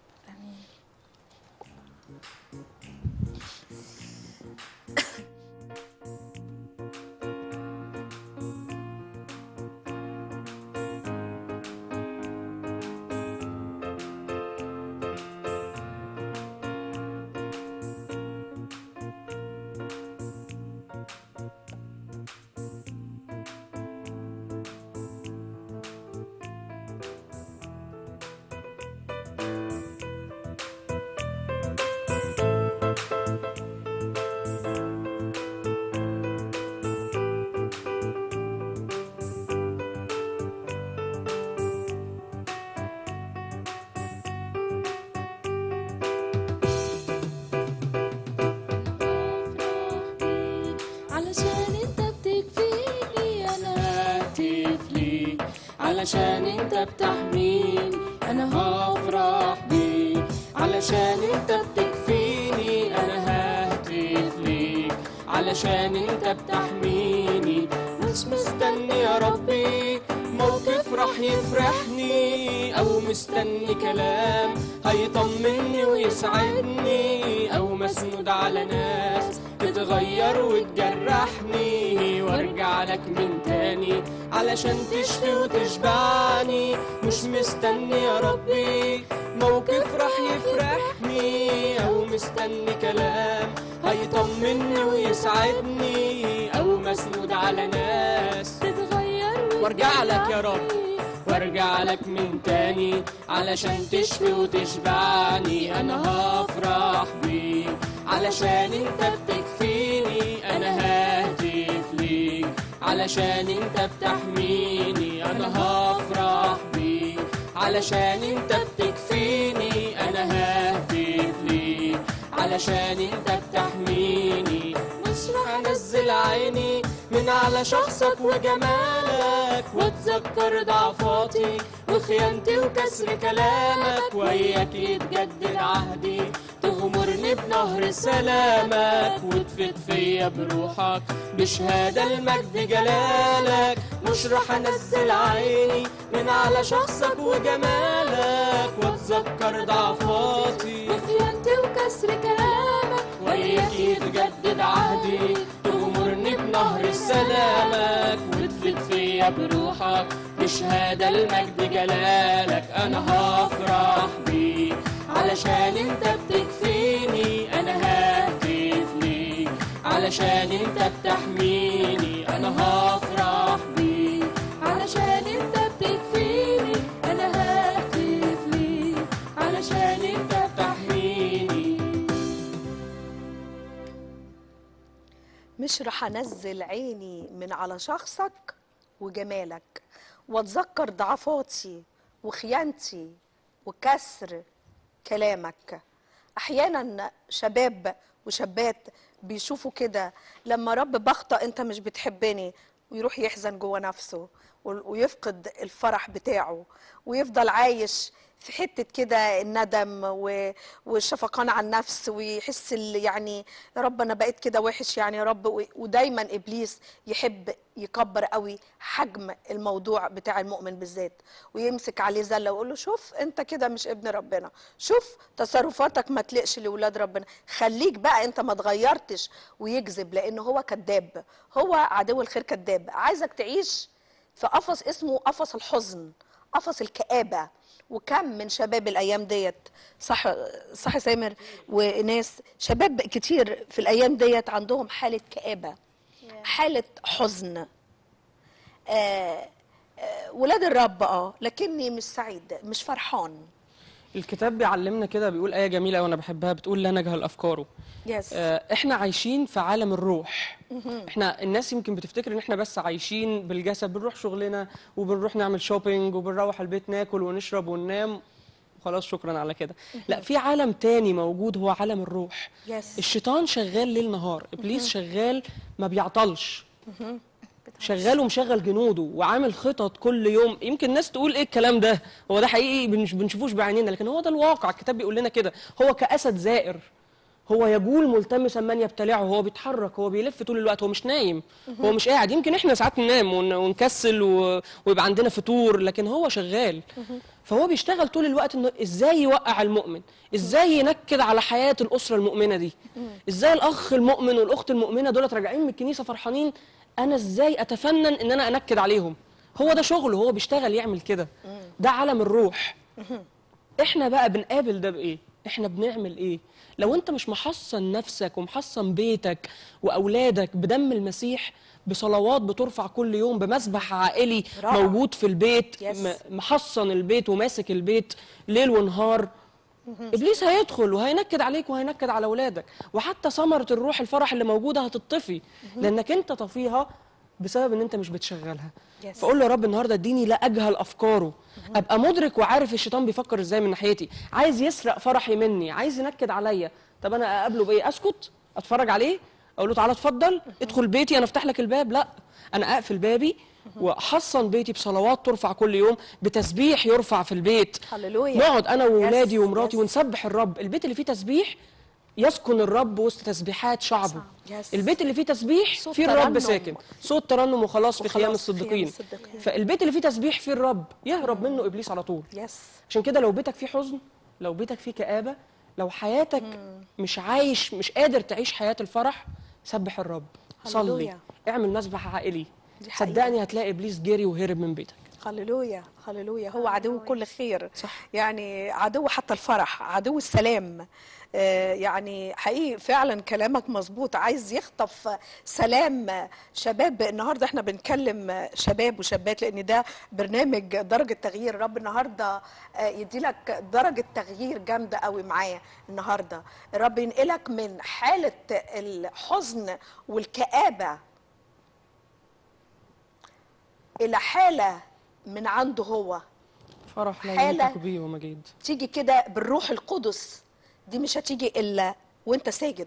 S4: علشان انت بتكفيني انا ههتف ليك، علشان انت بتحميني انا هفرح بيك، علشان انت بتكفيني انا ههتف ليك، علشان انت بتحميني. مش مستني يا ربي موقف راح يفرحني، او مستني كلام هيطمني ويسعدني، او مسنود على ناس تتغير وتجرحني، وارجع لك من تاني علشان تشفي وتشبعني. مش مستني يا ربي موقف راح يفرحني، او مستني كلام هيطمني ويسعدني، او مسنود على ناس تتغير
S3: وارجع لك يا رب، وارجع لك من تاني علشان تشفي وتشبعني. انا هفرح بيك علشان انت بتكفيني، انا ههتف ليك علشان انت بتحميني. انا هفرح بيك علشان انت بتكفيني، انا ههتف ليك علشان انت بتحميني. مش راح انزل عيني من على شخصك وجمالك، واتذكر ضعفاتي وخيانتي وكسر كلامك، وياك يتجدد عهدي تغمرني بنهر سلامك، وتفيد فيا بروحك بشهادة المجد جلالك. مش راح انزل عيني من على شخصك وجمالك، واتذكر ضعفاتي
S4: وخيانتي وكسر كلامك،
S3: وياك يتجدد عهدي تغمرني بنهر سلامك، وتفيد فيا بروحك بشهادة المجد جلالك. انا هفرح بيك علشان انت بتكفيني، انا ههتف ليك علشان انت بتحميني. انا هفرح بيك
S4: علشان انت بتكفيني انا ههتف ليك، علشان انت
S3: بتحميني.
S2: مش رح انزل عيني من على شخصك وجمالك، واتذكر ضعفاتي وخيانتي وكسر كلامك. احيانا شباب وشابات بيشوفوا كده، لما رب بخطأ انت مش بتحبني، ويروح يحزن جوه نفسه ويفقد الفرح بتاعه، ويفضل عايش في حتة كده الندم و- والشفقان على النفس، ويحس ال- يعني يا رب أنا بقيت كده وحش يعني يا رب. و- ودايما إبليس يحب يكبر قوي حجم الموضوع بتاع المؤمن بالذات، ويمسك عليه زلة ويقول له شوف أنت كده مش ابن ربنا، شوف تصرفاتك ما تلقش لأولاد ربنا، خليك بقى أنت ما اتغيرتش. ويكذب لأنه هو كذاب، هو عدو الخير كذاب، عايزك تعيش في قفص اسمه قفص الحزن، قفص الكآبة. وكم من شباب الايام ديت، صح صح سامر، وناس شباب كتير في الايام ديت عندهم حاله كآبه، حاله حزن. آه آه ولاد الرب اه لكني مش سعيد، مش فرحان.
S3: الكتاب بيعلمنا كده، بيقول آية جميلة وانا بحبها، بتقول لا نجهل أفكاره.
S2: يس.
S3: آه، احنا عايشين في عالم الروح. احنا الناس يمكن بتفتكر ان احنا بس عايشين بالجسد، بنروح شغلنا وبنروح نعمل شوبينج وبنروح البيت ناكل ونشرب وننام وخلاص شكرا على كده. لا، في عالم تاني موجود، هو عالم الروح.
S2: يس.
S3: الشيطان شغال ليل نهار، ابليس شغال ما بيعطلش. شغال ومشغل جنوده وعامل خطط كل يوم. يمكن الناس تقول ايه الكلام ده، هو ده حقيقي بنش- بنشوفوش بعينينا، لكن هو ده الواقع. الكتاب بيقول لنا كده، هو كأسد زائر، هو يجول ملتمسا من يبتلعه، هو بيتحرك، هو بيلف طول الوقت، هو مش نايم، هو مش قاعد. يمكن احنا ساعات ننام ون- ونكسل و- ويبقى عندنا فتور، لكن هو شغال. فهو بيشتغل طول الوقت انه ازاي يوقع المؤمن، ازاي ينكد على حياة الأسرة المؤمنة دي، ازاي الأخ المؤمن والأخت المؤمنة دولت راجعين من الكنيسة فرحانين، انا ازاي اتفنن ان انا انكد عليهم. هو ده شغله، هو بيشتغل يعمل كده، ده عالم الروح. احنا بقى بنقابل ده بايه؟ احنا بنعمل ايه؟ لو انت مش محصن نفسك ومحصن بيتك واولادك بدم المسيح، بصلوات بترفع كل يوم، بمسبح عائلي
S2: رائع.
S3: موجود في البيت،
S2: يس.
S3: م- محصن البيت وماسك البيت ليل ونهار، ابليس هيدخل وهينكد عليك وهينكد على اولادك، وحتى ثمره الروح الفرح اللي موجوده هتطفي، لانك انت طفيها بسبب ان انت مش بتشغلها.
S2: يس.
S3: فقول له يا رب النهارده اديني لا اجهل افكاره، ابقى مدرك وعارف الشيطان بيفكر ازاي من ناحيتي، عايز يسرق فرحي مني، عايز ينكد عليا. طب انا اقابله بايه؟ اسكت؟ اتفرج عليه؟ اقول له تعالى اتفضل ادخل بيتي انا افتح لك الباب؟ لا، انا اقفل بابي واحصن بيتي بصلوات ترفع كل يوم، بتسبيح يرفع في البيت.
S2: هللويا.
S3: نقعد انا واولادي
S2: يس،
S3: ومراتي
S2: يس.
S3: ونسبح الرب. البيت اللي فيه تسبيح يسكن الرب وسط تسبيحات شعبه.
S2: يس.
S3: البيت اللي فيه تسبيح
S2: صوت
S3: فيه الرب
S2: ترنم.
S3: ساكن، صوت ترنم وخلاص في
S2: وخلاص
S3: خيام
S2: في
S3: الصديقين.
S2: خيام الصديقين.
S3: فالبيت اللي فيه تسبيح فيه الرب يهرب منه ابليس على طول.
S2: يس.
S3: عشان كده لو بيتك فيه حزن، لو بيتك فيه كآبة، لو حياتك مش عايش، مش قادر تعيش حياة الفرح، سبح الرب، صلي،
S2: هللويا.
S3: اعمل مسبح عائلي،
S2: دي حقيقة.
S3: صدقني هتلاقي ابليس جري وهرب من بيتك.
S2: هللويا هللويا. هو عدو كل خير،
S3: صح.
S2: يعني عدو حتى الفرح، عدو السلام. آه، يعني حقيقي فعلا كلامك مظبوط، عايز يخطف سلام شباب. النهارده احنا بنكلم شباب وشابات لان ده برنامج درجه تغيير. رب النهارده آه، يدي لك درجه تغيير جامده قوي معايا النهارده. الرب ينقلك من حاله الحزن والكآبه الى حاله من عنده هو،
S3: فرح لا
S2: حالة
S3: ينطق به ومجيد.
S2: تيجي كده بالروح القدس. دي مش هتيجي الا وانت ساجد،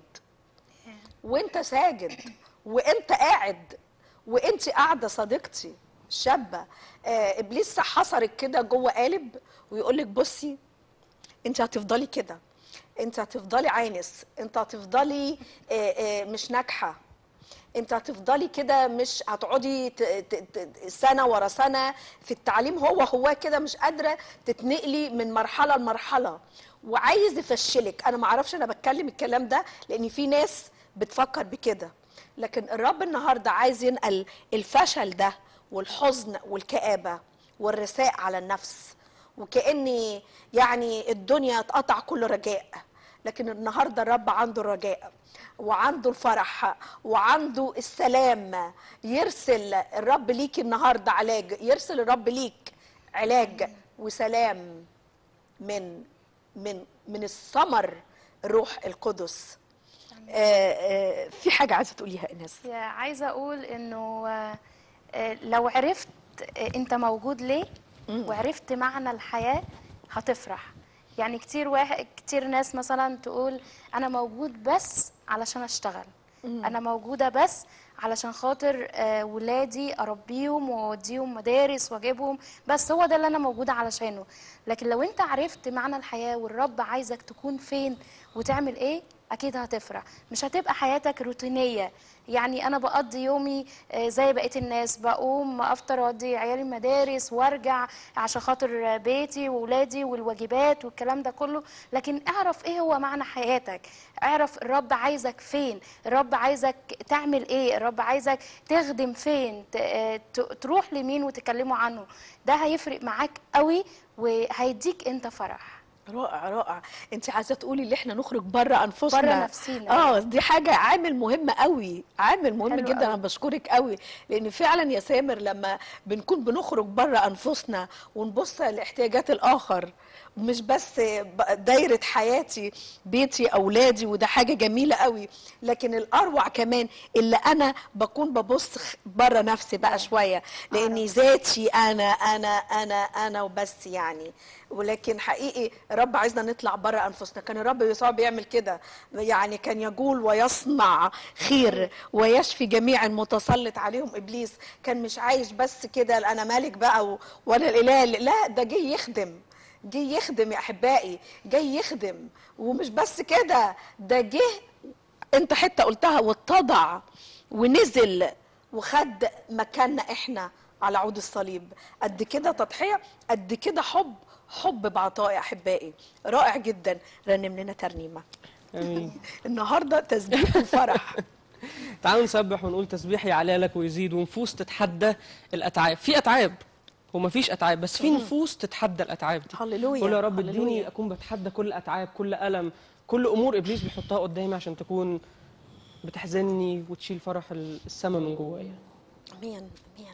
S2: وانت ساجد، وانت قاعد، وانت قاعده صديقتي شابه. آه ابليس حصرك كده جوه قالب ويقول لك بصي انت هتفضلي كده، انت هتفضلي عانس، انت هتفضلي آه آه مش ناجحه، انت هتفضلي كده، مش هتقعدي ت- ت- ت- سنه ورا سنه في التعليم، هو هو كده مش قادره تتنقلي من مرحله لمرحله، وعايز يفشلك. انا ما اعرفش انا بتكلم الكلام ده لان في ناس بتفكر بكده، لكن الرب النهارده عايز ينقل الفشل ده والحزن والكآبه والرثاء على النفس، وكأني يعني الدنيا اتقطع كل رجاء. لكن النهارده الرب عنده الرجاء وعنده الفرح وعنده السلام. يرسل الرب ليك النهارده علاج، يرسل الرب ليك علاج وسلام من من من الثمر روح القدس. آه آه في حاجه عايزه تقوليها ايناس؟
S5: يا عايزه اقول انه آه، آه، لو عرفت آه، انت موجود ليه وعرفت معنى الحياه هتفرح. يعني كتير واحد كتير ناس مثلا تقول انا موجود بس علشان اشتغل، انا موجوده بس علشان خاطر آه، ولادي اربيهم واوديهم مدارس واجيبهم، بس هو ده اللي انا موجوده علشانه. لكن لو انت عرفت معنى الحياه والرب عايزك تكون فين وتعمل ايه، اكيد هتفرح. مش هتبقى حياتك روتينيه، يعني انا بقضي يومي آه، زي بقيه الناس، بقوم افطر اودي عيالي المدارس وارجع عشان خاطر بيتي واولادي والواجبات والكلام ده كله. لكن اعرف ايه هو معنى حياتك، اعرف الرب عايزك فين، الرب عايزك تعمل ايه، الرب عايزك تخدم فين، ت- آه، ت- تروح لمين وتكلمه عنه. ده هيفرق معاك قوي وهيديك انت فرح.
S2: رائع رائع. انت عايزه تقولي اللي احنا نخرج بره انفسنا،
S5: بره نفسينا.
S2: اه دي حاجه عامل مهم قوي، عامل مهم
S5: حلو
S2: جدا.
S5: قوي.
S2: انا بشكرك قوي لان فعلا يا سامر لما بنكون بنخرج بره انفسنا ونبص لاحتياجات الاخر مش بس دايرة حياتي بيتي أولادي، وده حاجة جميلة قوي، لكن الأروع كمان اللي أنا بكون ببص بره نفسي بقى شوية، لأني ذاتي أنا أنا أنا أنا وبس يعني. ولكن حقيقي رب عايزنا نطلع بره أنفسنا. كان الرب يسوع بيعمل كده، يعني كان يقول ويصنع خير ويشفي جميع المتسلط عليهم إبليس. كان مش عايش بس كده أنا مالك بقى و- وأنا الإله، لا ده جه يخدم، جه يخدم يا احبائي، جاي يخدم. ومش بس كده، ده جه انت حتى قلتها واتضع ونزل وخد مكاننا احنا على عود الصليب. قد كده تضحيه، قد كده حب، حب بعطاء يا احبائي. رائع جدا. رنم لنا ترنيمه
S3: امين.
S2: النهارده، تسبيح وفرح.
S3: تعالوا نسبح ونقول تسبيح يعلى لك ويزيد، ونفوس تتحدى الاتعاب. في اتعاب وما فيش اتعاب، بس في نفوس تتحدى الاتعاب دي.
S2: هللويا.
S3: قول يا رب
S2: هللويا.
S3: اديني اكون بتحدى كل اتعاب، كل الم، كل امور ابليس بيحطها قدامي عشان تكون بتحزنني وتشيل فرح السما من جوايا.
S2: امين امين.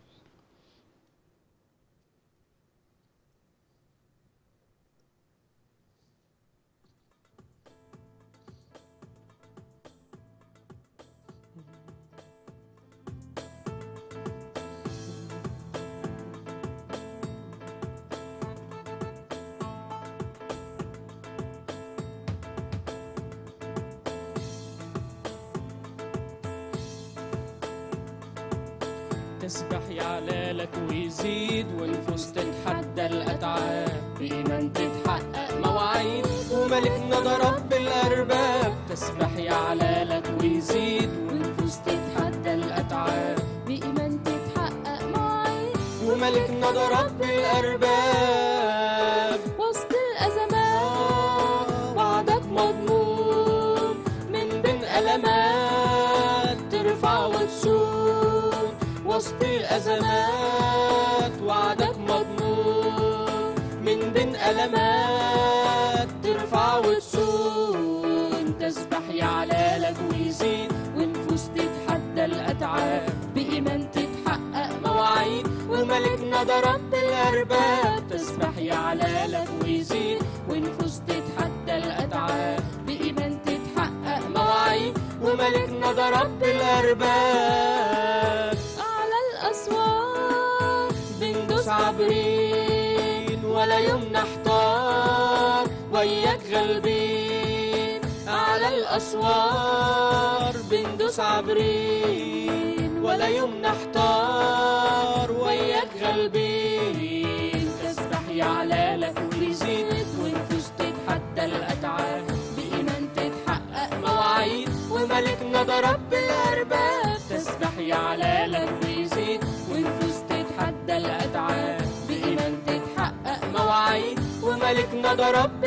S3: تسبح يعلى لك ويزيد، ونفوس تتحدى الأتعاب، بإيمان تتحقق مواعيد، وملكنا ده رب الأرباب. تسبح يعلى لك ويزيد، ونفوس تتحدى الأتعاب،
S4: بإيمان تتحقق مواعيد
S3: وملكنا ده رب الأرباب.
S4: وسط الأزمات وعدك مضمون، من بين ألمات ترفع وتسود.
S3: وسط الأزمات وعدك مضمون، من بين ألمات ترفع وتسود. تسبح يعلى لك ويزيد، ونفوس تتحدى الأتعاب، بإيمان تتحقق مواعيد، وملكنا ده رب الأرباب. تسبح يعلى لك ويزيد، ونفوس تتحدى الأتعاب، بإيمان تتحقق مواعيد، وملكنا ده رب الأرباب.
S4: على الأسوار
S3: بندوس عابرين، ولا يوم نحتار، وياك غالبين. على الأسوار بندوس عابرين، ولا يوم نحتار، وياك غالبين. تسبح يعلى لك ويزيد، ونفوس تتحدى الأتعاب، بإيمان تتحقق مواعيد، وملكنا ده رب الأرباب. تسبح يعلى لك ويزيد، ونفوس تتحدى الأتعاب، بإيمان تتحقق مواعيد، وملكنا ده رب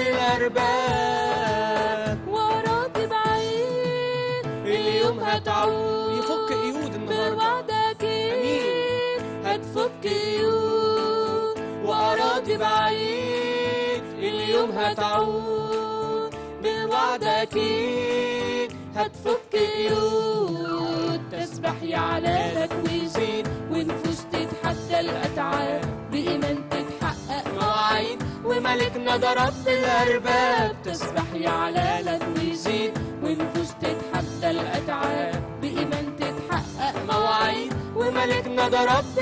S3: الأرباب.
S4: وراضي بعيد
S3: اليوم هتعود، يفك قيود النهارده.
S4: بوعدك
S3: أمين.
S4: هتفك قيود
S3: وأراضي بعيد اليوم هتعود، بالوعد أكيد هتفك قيود. تسبح يعلى لك ويزيد، ونفوس تتحدى الأتعاب، بإيمان تتحقق مواعيد، وملكنا ده رب الأرباب. تسبح يعلى لك ويزيد، ونفوس تتحدى الأتعاب، بإيمان تتحقق مواعيد، وملكنا ده رب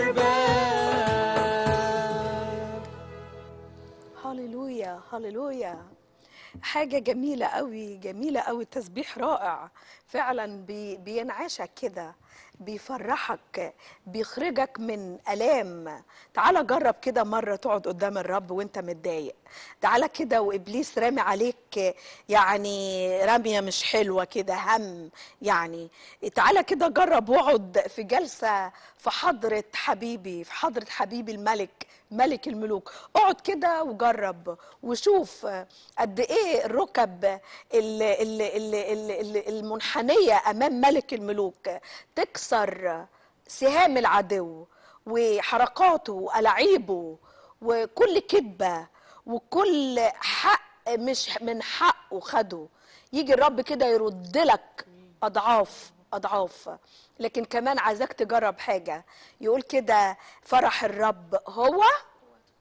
S3: الأرباب.
S2: هللويا هللويا. حاجة جميلة قوي، جميلة قوي. تسبيح رائع فعلا، بي بينعشك كده، بيفرحك، بيخرجك من آلام. تعال جرب كده مرة تقعد قدام الرب وانت متضايق. تعال كده وإبليس رامي عليك يعني رمية مش حلوة كده، هم يعني. تعال كده جرب واقعد في جلسة في حضرة حبيبي، في حضرة حبيبي الملك، ملك الملوك. اقعد كده وجرب وشوف قد ايه الركب ال- ال- ال- ال- ال- المنحنية امام ملك الملوك تكسر سهام العدو وحركاته وألاعيبه وكل كذبة وكل حق مش من حقه خده. يجي الرب كده يرد لك أضعاف أضعاف. لكن كمان عايزك تجرب حاجة، يقول كده فرح الرب هو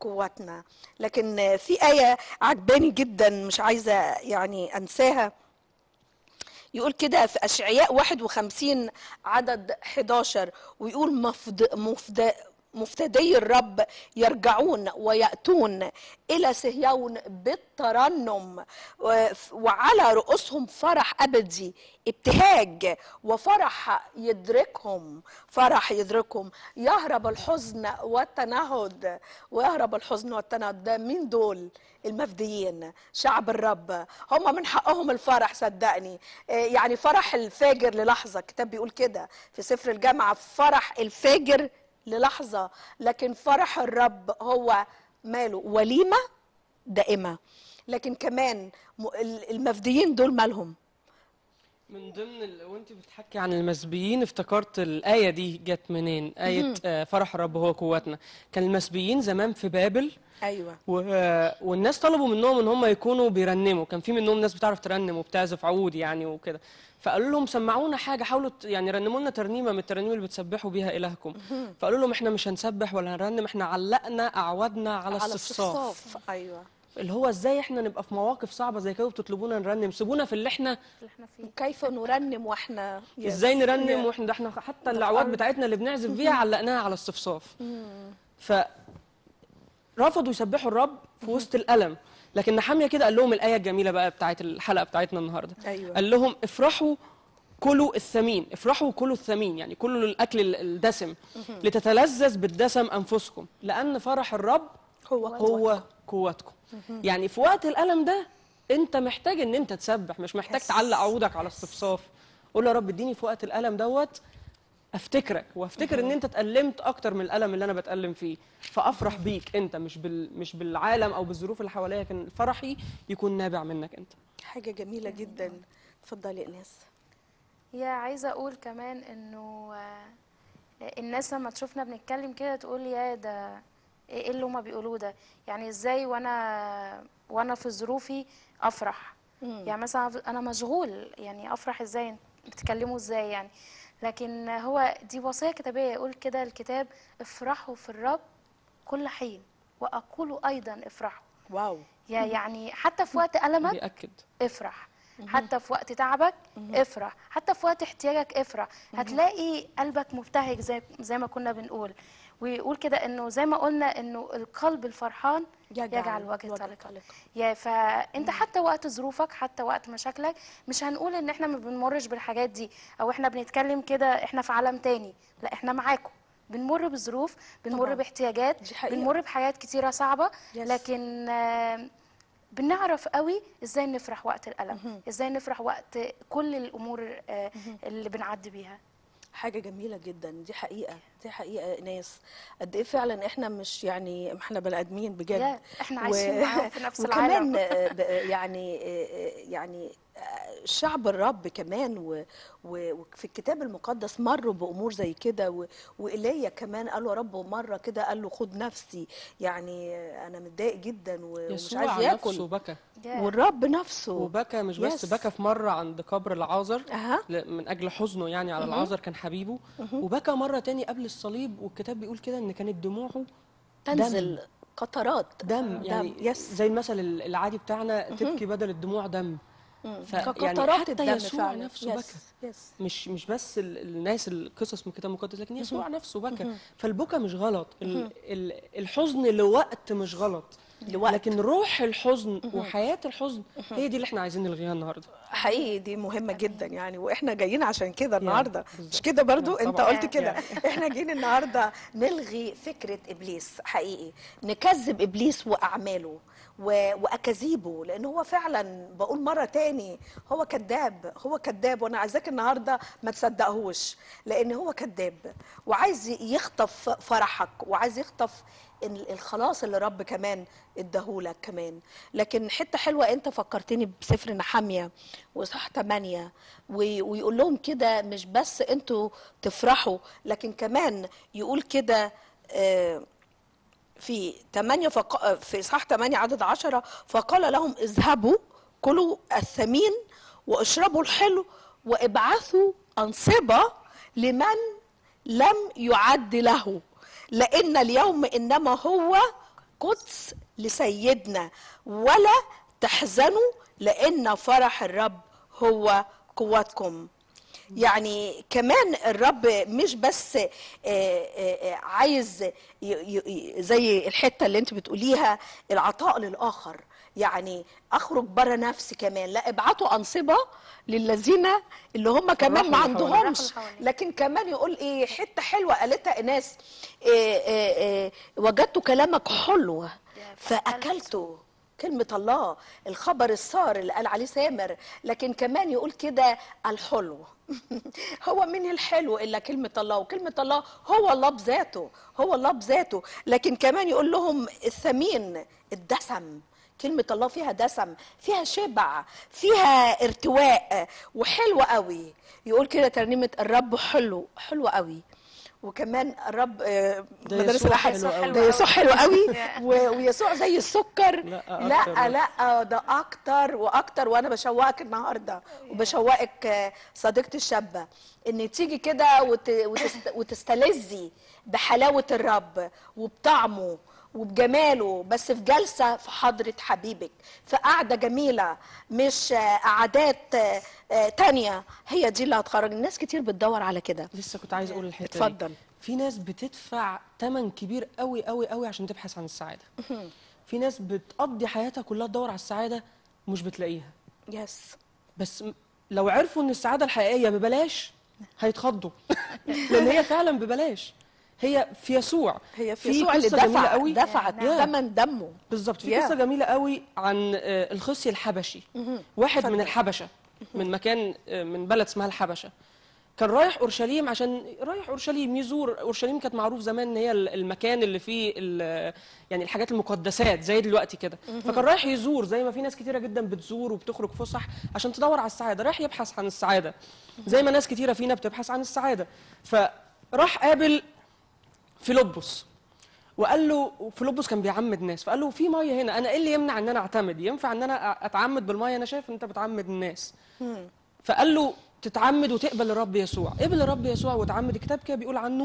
S2: قوتنا. لكن في آية عجباني جدا مش عايزة يعني أنساها، يقول كده في أشعياء واحد وخمسين عدد إحداشر، ويقول مفد مفد مفتدي الرب يرجعون ويأتون إلى صهيون بالترنم، وعلى رؤوسهم فرح أبدي، ابتهاج وفرح يدركهم، فرح يدركهم، يهرب الحزن والتنهد، ويهرب الحزن والتنهد. ده مين دول؟ المفديين، شعب الرب، هم من حقهم الفرح. صدقني يعني فرح الفاجر للحظة، الكتاب بيقول كده في سفر الجامعة، فرح الفاجر للحظة، لكن فرح الرب هو ماله وليمة دائمة. لكن كمان المفديين دول مالهم؟
S3: من ضمن ال... وانت بتحكي عن المسبيين افتكرت الآية دي جت منين؟ آية آه فرح الرب هو قوتنا. كان المسبيين زمان في بابل،
S2: ايوه،
S3: و... والناس طلبوا منهم ان هم يكونوا بيرنموا. كان في منهم ناس بتعرف ترنم وبتعزف عود يعني وكده، فقالوا لهم سمعونا حاجه، حاولوا يعني رنموا لنا ترنيمه من الترانيم اللي بتسبحوا بيها الهكم. فقالوا لهم احنا مش هنسبح ولا هنرنم، احنا علقنا اعوادنا على,
S2: على
S3: الصفصاف.
S2: الصفصاف. ايوه،
S3: اللي هو ازاي احنا نبقى في مواقف صعبه زي كده وبتطلبونا نرنم؟ سيبونا في اللي احنا
S5: اللي احنا فيه.
S2: كيف نرنم واحنا
S3: ازاي نرنم
S2: يس.
S3: واحنا ده احنا حتى الاعواد بتاعتنا اللي بنعزف بيها علقناها على الصفصاف. ف رفضوا يسبحوا الرب في وسط الألم. لكن نحمية كده قال لهم الآية الجميلة بقى بتاعت الحلقة بتاعتنا النهاردة.
S2: أيوة.
S3: قال لهم افرحوا كلوا الثمين، افرحوا كلوا الثمين، يعني كلوا الأكل الدسم لتتلذذ بالدسم أنفسكم، لأن فرح الرب
S2: هو
S3: هو قوتكم. يعني في وقت الألم ده أنت محتاج إن أنت تسبح، مش محتاج تعلق عودك على الصفصاف. قول يا رب اديني في وقت الألم دوت افتكرك، وافتكر ان انت اتألمت اكتر من الألم اللي انا بتألم فيه، فافرح بيك انت، مش بال مش بالعالم او بالظروف اللي حواليا، لكن فرحي يكون نابع منك انت.
S2: حاجة جميلة جدا. اتفضلي يا إناس.
S5: يا عايزه اقول كمان انه الناس لما تشوفنا بنتكلم كده تقول يا ده ايه اللي هما بيقولوه ده، يعني ازاي وانا وانا في ظروفي افرح؟ مم. يعني مثلا انا مشغول، يعني افرح ازاي؟ بتتكلموا ازاي يعني؟ لكن هو دي وصية كتابية، يقول كده الكتاب افرحوا في الرب كل حين وأقول أيضا افرحوا.
S2: واو.
S5: يعني حتى في وقت ألمك
S3: بيأكد
S5: افرح، حتى في وقت تعبك افرح، حتى في وقت احتياجك افرح، هتلاقي قلبك مبتهج زي زي ما كنا بنقول. ويقول كده انه زي ما قلنا انه القلب الفرحان يجعل, يجعل وجه طلقا. يا فانت حتى وقت ظروفك، حتى وقت مشاكلك، مش هنقول ان احنا ما بنمرش بالحاجات دي او احنا بنتكلم كده احنا في عالم تاني، لا احنا معاكم، بنمر بظروف، بنمر طبعا. باحتياجات، بنمر بحاجات كتيره صعبه، يس. لكن آه بنعرف قوي ازاي نفرح وقت الالم، ازاي نفرح وقت كل الامور آه اللي بنعدي بيها.
S2: حاجة جميلة جدا، دي حقيقة، دي حقيقة ناس قد ايه فعلا احنا مش يعني احنا بني ادمين بجد،
S5: احنا عايشين و... معاهم في نفس
S2: وكمان
S5: العالم.
S2: يعني يعني شعب الرب كمان و... وفي الكتاب المقدس مروا بامور زي كده و... وإيليا كمان قال له يا رب مره كده قال له خد نفسي، يعني انا متضايق جدا ومش عايز ياكل.
S3: يسوع وبكى،
S2: والرب نفسه
S3: وبكى، مش بس بكى في مره عند قبر العازر
S2: أه.
S3: من اجل حزنه يعني على العازر كان حبيبه، وبكى مره تاني قبل الصليب، والكتاب بيقول كده ان كانت دموعه
S2: تنزل دم. قطرات
S3: دم، يعني دم. يس. زي المثل العادي بتاعنا تبكي بدل الدموع دم.
S2: فيعني
S3: حتى يسوع فعلا. نفسه
S2: يس.
S3: بكى،
S2: يس.
S3: مش مش بس الناس القصص من الكتاب المقدس، لكن يسوع نفسه بكى. فالبكى مش غلط، الحزن لوقت مش غلط، لوقت. لكن روح الحزن وحياة الحزن هي دي اللي احنا عايزين نلغيها النهارده.
S2: حقيقي دي مهمة جدا يعني، واحنا جايين عشان كده النهارده، مش كده برضو انت قلت كده. احنا جايين النهارده نلغي فكرة ابليس، حقيقي نكذب ابليس واعماله واكاذيبه، لان هو فعلا بقول مره تاني هو كذاب، هو كذاب، وانا عايزاك النهارده ما تصدقهوش، لان هو كذاب وعايز يخطف فرحك وعايز يخطف الخلاص اللي رب كمان اداهولك كمان. لكن حته حلوه انت فكرتني بسفر نحمية وصح ثمانية، ويقول لهم كده مش بس انتوا تفرحوا، لكن كمان يقول كده آه في ثمانية فق... في إصحاح ثمانية عدد عشرة، فقال لهم اذهبوا كلوا الثمين واشربوا الحلو وابعثوا أنصبة لمن لم يعد له، لأن اليوم إنما هو القدس لسيدنا، ولا تحزنوا لأن فرح الرب هو قوتكم. يعني كمان الرب مش بس آه، آه، عايز ي- ي- زي الحتة اللي انت بتقوليها العطاء للآخر، يعني اخرج بره نفسي كمان، لا ابعتوا أنصبة للذين اللي هم كمان ما
S3: الرحمة اللي حواليك.
S2: عندهمش.
S5: الرحمة اللي حواليك.
S2: لكن كمان يقول ايه حتة حلوة قالتها ايناس، إيه إيه إيه وجدت كلامك حلو فأكلته. كلمة الله، الخبر السار اللي قال عليه سامر. لكن كمان يقول كده الحلو هو من الحلو إلا كلمة الله، وكلمة الله هو الله بذاته، هو الله بذاته. لكن كمان يقول لهم الثمين الدسم. كلمة الله فيها دسم، فيها شبع، فيها ارتواء، وحلوة قوي. يقول كده ترنيمة الرب حلو، حلو قوي. وكمان الرب آه،
S3: ده
S2: مدارس
S3: يسوع
S2: الأحد،
S3: حلو قوي.
S2: ده يسوع حلو قوي. و- ويسوع زي السكر.
S3: لا، أكتر.
S2: لا لا ده اكتر واكتر. وانا بشوقك النهارده وبشوقك آه، صديقتي الشابه ان تيجي كده وت- وتست- وتستلذي بحلاوه الرب وبطعمه وبجماله، بس في جلسه في حضره حبيبك، في قعده جميله، مش آه، قعدات آه، آه، تانية. هي دي اللي هتخرج. الناس كتير بتدور على كده.
S3: لسه كنت عايز اقول الحته
S2: اتفضل.
S3: دي. في ناس بتدفع ثمن كبير قوي قوي قوي عشان تبحث عن السعاده. في ناس بتقضي حياتها كلها تدور على السعاده ومش بتلاقيها.
S2: يس.
S3: بس م- لو عرفوا ان السعاده الحقيقيه ببلاش هيتخضوا لان هي فعلا ببلاش. هي في يسوع.
S2: هي في يسوع اللي
S3: قصة جميلة
S2: دفع
S3: قوي.
S2: دفع
S3: يا.
S2: ثمن دمه.
S3: بالظبط. في
S2: يا.
S3: قصه جميله قوي عن آه، الخصي الحبشي. واحد من
S2: اتفضل.
S3: الحبشه، من مكان آه، من بلد اسمها الحبشه. كان رايح اورشليم عشان رايح اورشليم يزور. اورشليم كانت معروف زمان ان هي ال- المكان اللي فيه ال- يعني الحاجات المقدسات زي دلوقتي كده. فكان رايح يزور زي ما في ناس كتيره جدا بتزور وبتخرج فسح عشان تدور على السعاده. رايح يبحث عن السعاده زي ما ناس كتيره فينا بتبحث عن السعاده. فراح قابل فيلبس وقال له، فيلبس كان بيعمد ناس، فقال له في ميه هنا، انا ايه اللي يمنع ان انا اعتمد؟ ينفع ان انا اتعمد بالميه؟ انا شايف ان انت بتعمد الناس. فقال له تتعمد وتقبل الرب يسوع. قبل الرب يسوع وتعمد. الكتاب كده بيقول عنه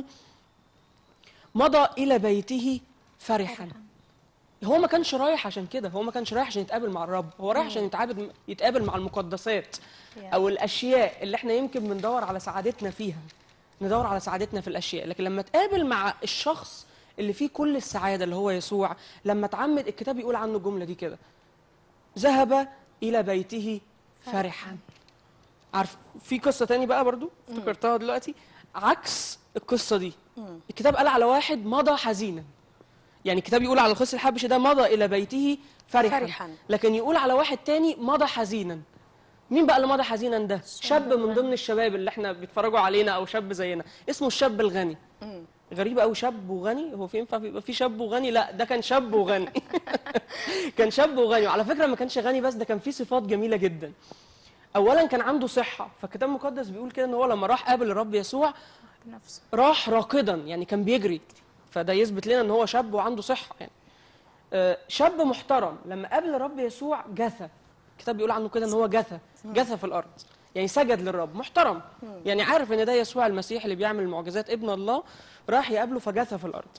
S3: مضى الى بيته فرحا. هو ما كانش رايح عشان كده، هو ما كانش رايح عشان يتقابل مع الرب، هو رايح عشان يتعامل يتقابل مع المقدسات او الاشياء اللي احنا يمكن بندور على سعادتنا فيها. ندور على سعادتنا في الاشياء، لكن لما تقابل مع الشخص اللي فيه كل السعاده اللي هو يسوع، لما اتعمد الكتاب يقول عنه الجمله دي كده: ذهب الى بيته فرحا. عارف في قصه تاني بقى برضو افتكرتها دلوقتي عكس القصه دي. الكتاب قال على واحد مضى حزينا. يعني الكتاب يقول على الخصي الحبشي ده مضى الى بيته فرحا,
S2: فرحاً.
S3: لكن يقول على واحد تاني مضى حزينا. مين بقى اللي مضى حزينا ده؟ شاب من ضمن الشباب اللي احنا بيتفرجوا علينا او شاب زينا، اسمه الشاب الغني. غريبه قوي، شاب وغني. هو في ينفع يبقى في شاب وغني؟ لا، ده كان شاب وغني. كان شاب وغني. وعلى فكره ما كانش غني بس، ده كان فيه صفات جميله جدا. اولا كان عنده صحه، فالكتاب المقدس بيقول كده ان هو لما راح قابل الرب يسوع
S5: بنفسه.
S3: راح راكضا، يعني كان بيجري. فده يثبت لنا ان هو شاب وعنده صحه يعني. آه، شاب محترم. لما قابل الرب يسوع جثى. الكتاب بيقول عنه كده ان هو جثى جثى في الارض، يعني سجد للرب. محترم، يعني عارف ان ده يسوع المسيح اللي بيعمل المعجزات، ابن الله، راح يقابله فجثى في الارض.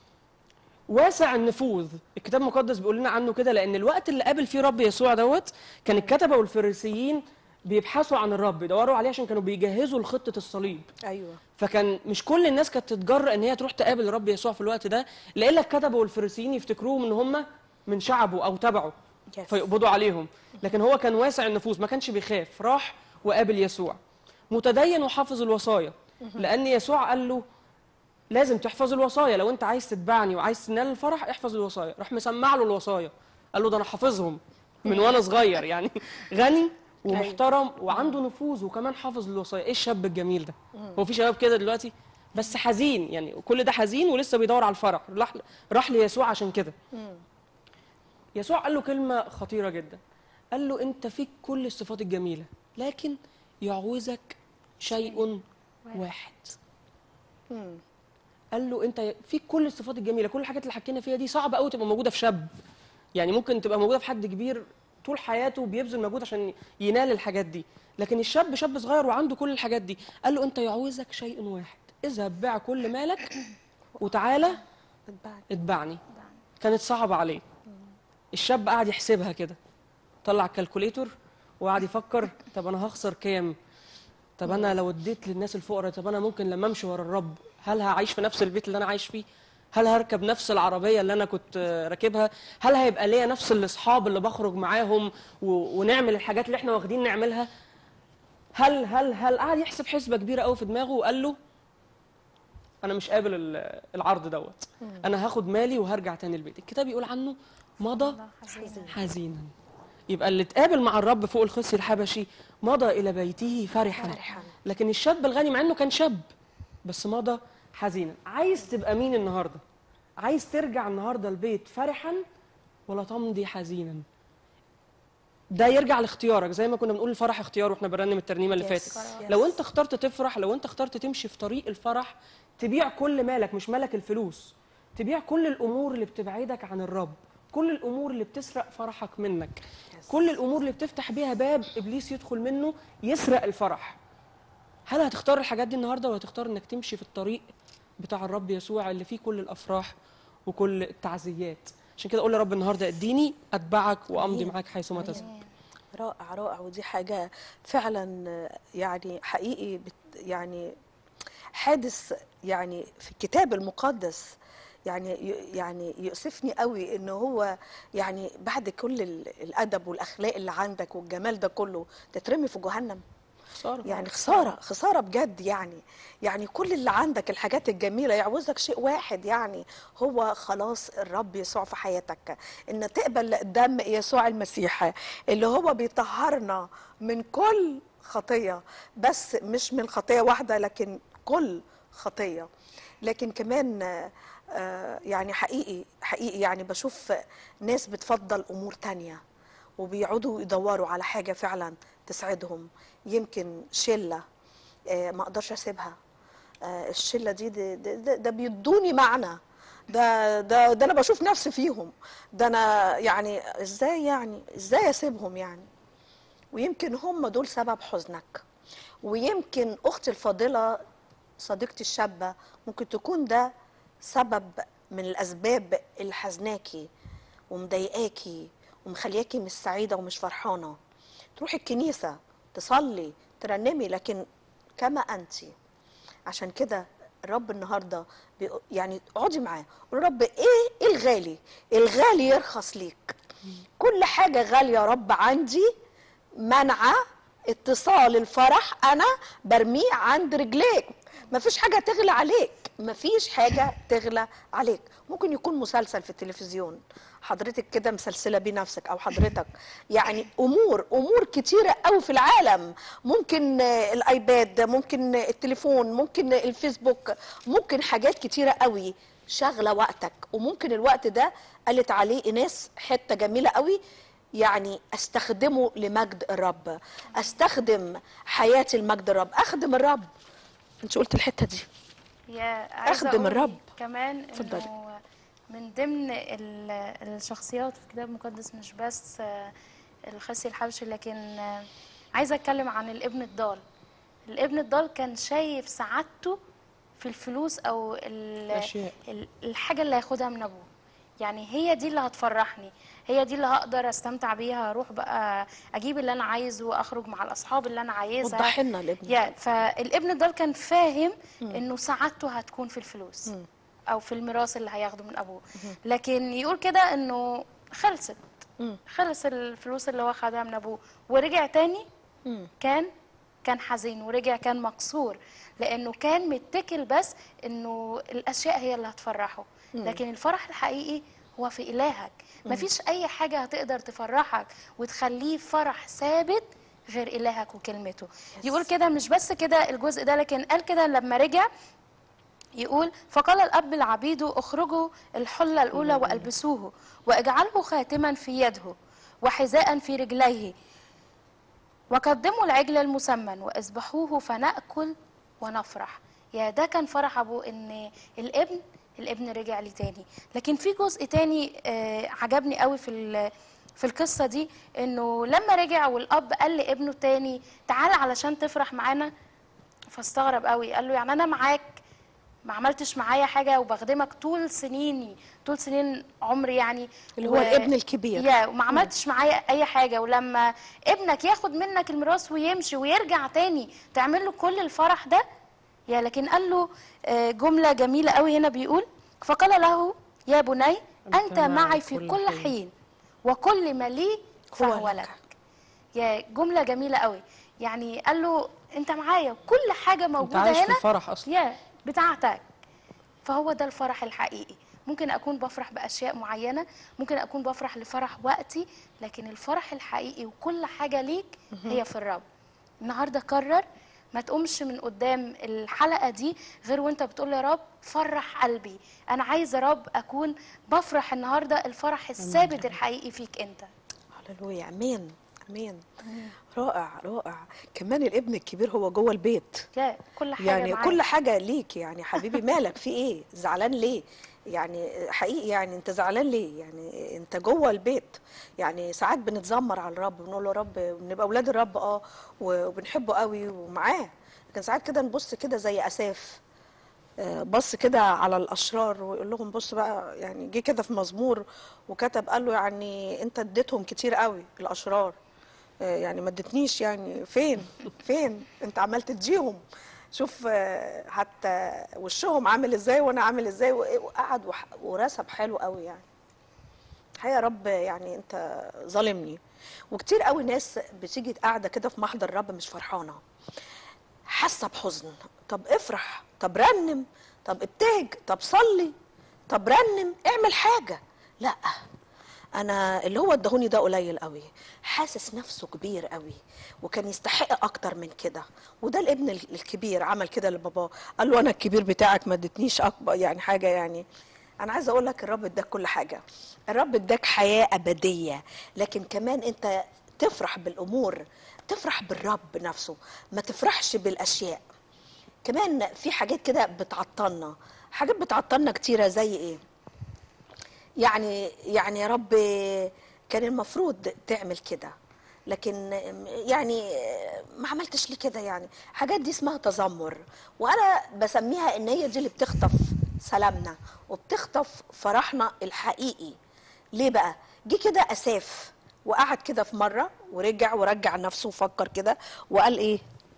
S3: واسع النفوذ. الكتاب المقدس بيقول لنا عنه كده لان الوقت اللي قابل فيه رب يسوع دوت كان الكتبه والفريسيين بيبحثوا عن الرب، يدوروا عليه عشان كانوا بيجهزوا لخطه الصليب.
S2: ايوه.
S3: فكان مش كل الناس كانت تتجرأ ان هي تروح تقابل الرب يسوع في الوقت ده، لإلا الكتبه والفريسيين يفتكروهم ان هم من شعبه او تبعه
S2: Yes.
S3: فيقبضوا عليهم. لكن هو كان واسع النفوس، ما كانش بيخاف، راح وقابل يسوع. متدين وحافظ الوصايا، لان يسوع قال له لازم تحفظ الوصايا، لو انت عايز تتبعني وعايز تنال الفرح احفظ الوصايا. راح مسمع له الوصايا، قال له ده انا حافظهم من وانا صغير. يعني غني ومحترم وعنده نفوذ وكمان حافظ الوصايا. ايه الشاب الجميل ده؟ هو في شباب كده دلوقتي بس حزين، يعني كل ده حزين ولسه بيدور على الفرح. راح راح ليسوع عشان كده. يسوع قال له كلمه خطيره جدا، قال له انت فيك كل الصفات الجميله لكن يعوزك شيء واحد. قال له انت فيك كل الصفات الجميله، كل الحاجات اللي حكينا فيها دي صعبه قوي تبقى موجوده في شاب. يعني ممكن تبقى موجوده في حد كبير طول حياته بيبذل مجهود عشان ينال الحاجات دي، لكن الشاب شاب صغير وعنده كل الحاجات دي. قال له انت يعوزك شيء واحد، اذهب بيع كل مالك وتعالى
S2: اتبعني.
S3: اتبعني. كانت صعبه عليه. الشاب قعد يحسبها كده، طلع الكالكوليتور وقعد يفكر طب انا هخسر كام؟ طب انا لو اديت للناس الفقراء، طب انا ممكن لما امشي ورا الرب هل هعيش في نفس البيت اللي انا عايش فيه؟ هل هركب نفس العربيه اللي انا كنت راكبها؟ هل هيبقى ليا نفس الاصحاب اللي بخرج معاهم و... ونعمل الحاجات اللي احنا واخدين نعملها؟ هل هل هل قعد يحسب حسبه كبيره قوي في دماغه وقال له انا مش قابل ال- العرض دوت، انا هاخد مالي وهرجع تاني البيت. الكتاب يقول عنه مضى حزينا. يبقى اللي اتقابل مع الرب فوق الخصي الحبشي مضى الى بيته فرحا.
S2: فرحاً.
S3: لكن الشاب الغني مع انه كان شاب بس مضى حزينا. عايز تبقى مين النهارده؟ عايز ترجع النهارده البيت فرحا ولا تمضي حزينا؟ ده يرجع لاختيارك، زي ما كنا بنقول الفرح اختيار واحنا بنرنم الترنيمه اللي
S2: Yes.
S3: فاتت.
S2: Yes.
S3: لو انت اخترت تفرح، لو انت اخترت تمشي في طريق الفرح، تبيع كل مالك، مش مالك الفلوس، تبيع كل الامور اللي بتبعدك عن الرب، كل الامور اللي بتسرق فرحك منك، كل الامور اللي بتفتح بيها باب ابليس يدخل منه يسرق الفرح. هل هتختار الحاجات دي النهارده ولا هتختار انك تمشي في الطريق بتاع الرب يسوع اللي فيه كل الافراح وكل التعزيات؟ عشان كده اقول يا رب النهارده اديني اتبعك وامضي
S2: أمين.
S3: معاك حيثما تذهب.
S2: رائع رائع. ودي حاجة فعلا يعني حقيقي بت يعني حادث يعني في الكتاب المقدس، يعني يعني يؤسفني قوي ان هو يعني بعد كل ال- الادب والاخلاق اللي عندك والجمال ده كله تترمي في جهنم.
S3: خساره.
S2: يعني خسارة خسارة بجد. يعني يعني كل اللي عندك الحاجات الجميلة يعوزك شيء واحد، يعني هو خلاص الرب يسوع في حياتك، ان تقبل دم يسوع المسيح اللي هو بيطهرنا من كل خطية، بس مش من خطية واحدة لكن كل خطية. لكن كمان آه، يعني حقيقي حقيقي يعني بشوف ناس بتفضل أمور تانية وبيقعدوا يدوروا على حاجة فعلا تسعدهم. يمكن شلة آه، ما اقدرش اسيبها. آه، الشلة دي ده, ده, ده, ده بيدوني معنى. ده ده ده انا بشوف نفسي فيهم. ده انا يعني ازاي يعني ازاي اسيبهم يعني؟ ويمكن هم دول سبب حزنك. ويمكن اختي الفاضلة صديقتي الشابة ممكن تكون ده سبب من الاسباب اللي حزناكي ومضايقاكي ومخلياكي مش سعيدة ومش فرحانة. تروحي الكنيسة تصلي ترنمي لكن كما أنت. عشان كده الرب النهارده بيقو- يعني اقعدي معاه قولي رب ايه ايه الغالي؟ الغالي يرخص ليك. كل حاجة غالية يا رب عندي منعة اتصال الفرح انا برميه عند رجليك. مفيش حاجة تغلى عليك، مفيش حاجة تغلى عليك. ممكن يكون مسلسل في التلفزيون حضرتك كده مسلسلة بيه نفسك، او حضرتك يعني امور امور كتيرة قوي في العالم. ممكن آه، الايباد، ممكن التليفون، ممكن الفيسبوك، ممكن حاجات كتيرة قوي شاغلة وقتك. وممكن الوقت ده قالت عليه ايناس حتة جميلة قوي، يعني استخدمه لمجد الرب، استخدم حياتي لمجد الرب، اخدم الرب. انت قلت الحتة دي.
S5: يا عايزة
S2: أخدم
S5: أقول
S2: الرب.
S5: كمان
S2: اتفضلي.
S5: إنه من ضمن ال- الشخصيات في الكتاب المقدس مش بس آه، الخسي الحبشي، لكن آه، عايزة أتكلم عن الابن الضال. الابن الضال كان شايف سعادته في الفلوس أو ال-
S3: الأشياء.
S5: ال- الحاجة اللي هياخدها من أبوه. يعني هي دي اللي هتفرحني، هي دي اللي هقدر استمتع بيها، اروح بقى اجيب اللي انا عايزه واخرج مع الاصحاب اللي انا عايزها.
S2: وضحي لنا الابن
S5: يا فالابن ده كان فاهم انه سعادته هتكون في الفلوس او في الميراث اللي هياخده من ابوه. لكن يقول كده انه خلصت، خلص الفلوس اللي هو خدها من ابوه ورجع تاني. كان كان حزين ورجع كان مكسور، لانه كان متكل بس انه الاشياء هي اللي هتفرحه. لكن الفرح الحقيقي هو في الهك. مفيش اي حاجه هتقدر تفرحك وتخليه فرح ثابت غير الهك وكلمته. يقول كده مش بس كده الجزء ده، لكن قال كده لما رجع يقول فقال الاب لعبيده اخرجوا الحله الاولى والبسوه واجعله خاتما في يده وحذاء في رجليه وقدموا العجل المسمن واذبحوه فناكل ونفرح. يا ده كان فرح ابوه ان الابن الابن رجع لي تاني. لكن في جزء تاني آه عجبني قوي في ال- في القصه دي، انه لما رجع والاب قال لابنه تاني تعال علشان تفرح معانا، فاستغرب قوي. قال له يعني انا معاك ما عملتش معايا حاجه وبخدمك طول سنيني طول سنين عمري يعني
S2: اللي هو الابن الكبير.
S5: يا وما عملتش معايا اي حاجه، ولما ابنك ياخد منك الميراث ويمشي ويرجع تاني تعمل له كل الفرح ده. يا لكن قال له آه، جمله جميله قوي هنا، بيقول فقال له يا بني انت معي في كل حين وكل ما لي فهو لك. يا جمله جميله قوي، يعني قال له انت معايا كل حاجه موجوده
S3: انت عايش
S5: هنا
S3: في الفرح اصلا،
S5: يا بتاعتك. فهو ده الفرح الحقيقي. ممكن اكون بفرح باشياء معينه، ممكن اكون بفرح لفرح وقتي، لكن الفرح الحقيقي وكل حاجه ليك هي في الرب. النهارده قرر ما تقومش من قدام الحلقه دي غير وانت بتقول يا رب فرح قلبي، انا عايزه يا رب اكون بفرح النهارده الفرح الثابت الحقيقي فيك انت.
S2: هللويا، امين امين. رائع رائع. كمان الابن الكبير هو جوه البيت،
S5: لا كل حاجه
S2: يعني
S5: معاك.
S2: كل حاجه ليك. يعني حبيبي مالك في ايه؟ زعلان ليه؟ يعني حقيقي يعني انت زعلان ليه؟ يعني انت جوه البيت. يعني ساعات بنتذمر على الرب، بنقول له رب، بنبقى اولاد الرب اه وبنحبه قوي ومعاه، لكن ساعات كده نبص كده زي اساف، آه، بص كده على الاشرار ويقول لهم بص بقى. يعني جه كده في مزمور وكتب قال له يعني انت اديتهم كتير قوي الاشرار، آه، يعني ما ادتنيش، يعني فين فين انت عمال تديهم. شوف آه، حتى وشهم عامل ازاي وانا عامل ازاي، وقعد وح- ورسب حلو قوي. يعني الحقيقه يا رب يعني انت ظالمني. وكتير قوي ناس بتيجي قاعده كده في محضر الرب مش فرحانه، حاسه بحزن. طب افرح، طب رنم، طب ابتهج، طب صلي، طب رنم، اعمل حاجه. لا، انا اللي هو ادهوني ده قليل قوي، حاسس نفسه كبير قوي وكان يستحق اكتر من كده. وده الابن الكبير عمل كده لباباه، قال له انا الكبير بتاعك ما ادتنيش اكبر يعني حاجه. يعني انا عايزه اقول لك الرب اداك كل حاجه، الرب اداك حياه ابديه، لكن كمان انت تفرح بالامور، تفرح بالرب نفسه، ما تفرحش بالاشياء. كمان في حاجات كده بتعطلنا، حاجات بتعطلنا كتيره زي ايه؟ يعني يعني يا رب كان المفروض تعمل كده، لكن يعني ما عملتش ليه كده. يعني حاجات دي اسمها تذمر، وانا بسميها ان هي دي اللي بتخطف سلامنا وبتخطف فرحنا الحقيقي. ليه بقى؟ جه كده اساف وقعد كده في مره ورجع ورجع نفسه وفكر كده وقال ايه؟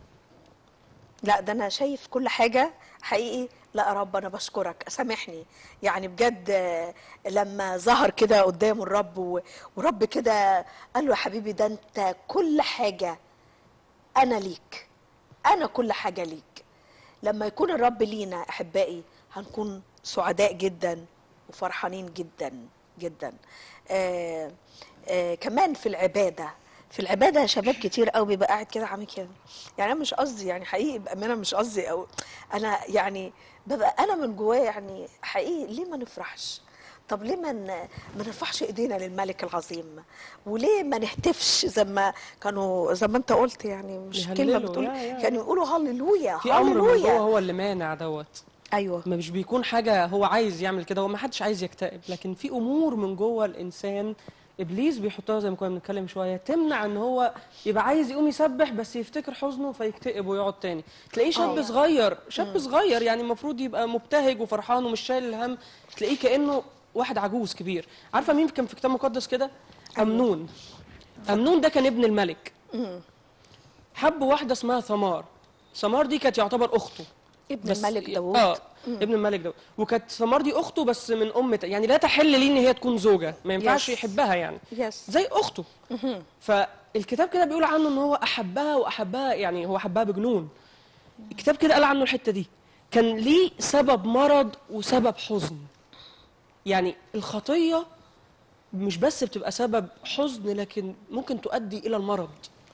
S2: لا ده انا شايف كل حاجه حقيقي. لا يا رب انا بشكرك، سامحني. يعني بجد آه، لما ظهر كده قدامه الرب و- ورب كده قال له يا حبيبي ده انت كل حاجه انا ليك، انا كل حاجه ليك. لما يكون الرب لينا احبائي هنكون سعداء جدا وفرحانين جدا جدا. آه آه كمان في العباده، في العباده يا شباب كتير قوي بيبقى قاعد كده عامل كده. يعني انا مش قصدي، يعني حقيقي بامانه مش قصدي، او انا يعني ببقى انا من جوايا يعني حقيقي ليه ما نفرحش؟ طب ليه ما ن- ما نرفعش ايدينا للملك العظيم؟ وليه ما نهتفش زي ما كانوا زي ما انت قلت؟ يعني مش كلمه
S3: يهللوا،
S2: بتقول،
S3: يا- يا-
S2: كانوا يقولوا هللويا
S3: في امر من جوه
S2: هللويا.
S3: هو اللي مانع دوت.
S2: ايوه
S3: ما مش بيكون حاجه هو عايز يعمل كده، هو ما حدش عايز يكتئب، لكن في امور من جوه الانسان ابليس بيحطها زي ما كنا بنتكلم شويه، تمنع ان هو يبقى عايز يقوم يسبح بس يفتكر حزنه فيكتئب ويقعد تاني. تلاقيه شاب
S2: آه.
S3: صغير، شاب صغير يعني المفروض يبقى مبتهج وفرحان ومش شايل الهم، تلاقيه كانه واحد عجوز كبير. عارفه مين كان في كتاب مقدس كده؟ امنون. امنون ده كان ابن الملك، حب واحده اسمها ثمار. ثمار دي كانت يعتبر اخته،
S2: ابن
S3: بس
S2: الملك داوود.
S3: اه ابن الملك داوود، وكانت ثمار دي اخته بس من ام ت- يعني لا تحل ليه ان هي تكون زوجه، ما ينفعش
S2: Yes.
S3: يحبها يعني
S2: Yes.
S3: زي اخته. فالكتاب كده بيقول عنه ان هو احبها واحبها، يعني هو حبها بجنون. الكتاب كده قال عنه الحته دي، كان ليه سبب مرض وسبب حزن. يعني الخطيه مش بس بتبقى سبب حزن، لكن ممكن تؤدي الى المرض.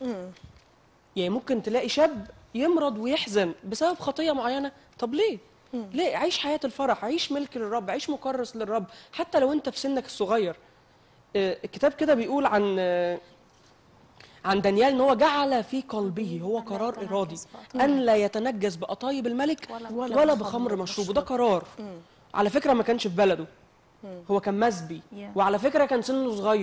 S3: يعني ممكن تلاقي شاب يمرض ويحزن بسبب خطية معينة. طب ليه؟ ليه؟ عيش حياة الفرح، عيش ملك للرب، عيش مكرس للرب حتى لو انت في سنك الصغير. آه، الكتاب كده بيقول عن آه، عن دانيال ان هو جعل في قلبه، هو قرار ارادي، ان لا يتنجس بقطايب الملك
S2: ولا
S3: ولا
S2: بخمر
S3: بخمر مشروب.
S2: مشروب.
S3: وده قرار. على فكرة ما كانش في بلده، هو كان مسبي،
S6: Yeah.
S3: وعلى فكرة كان سنه صغير،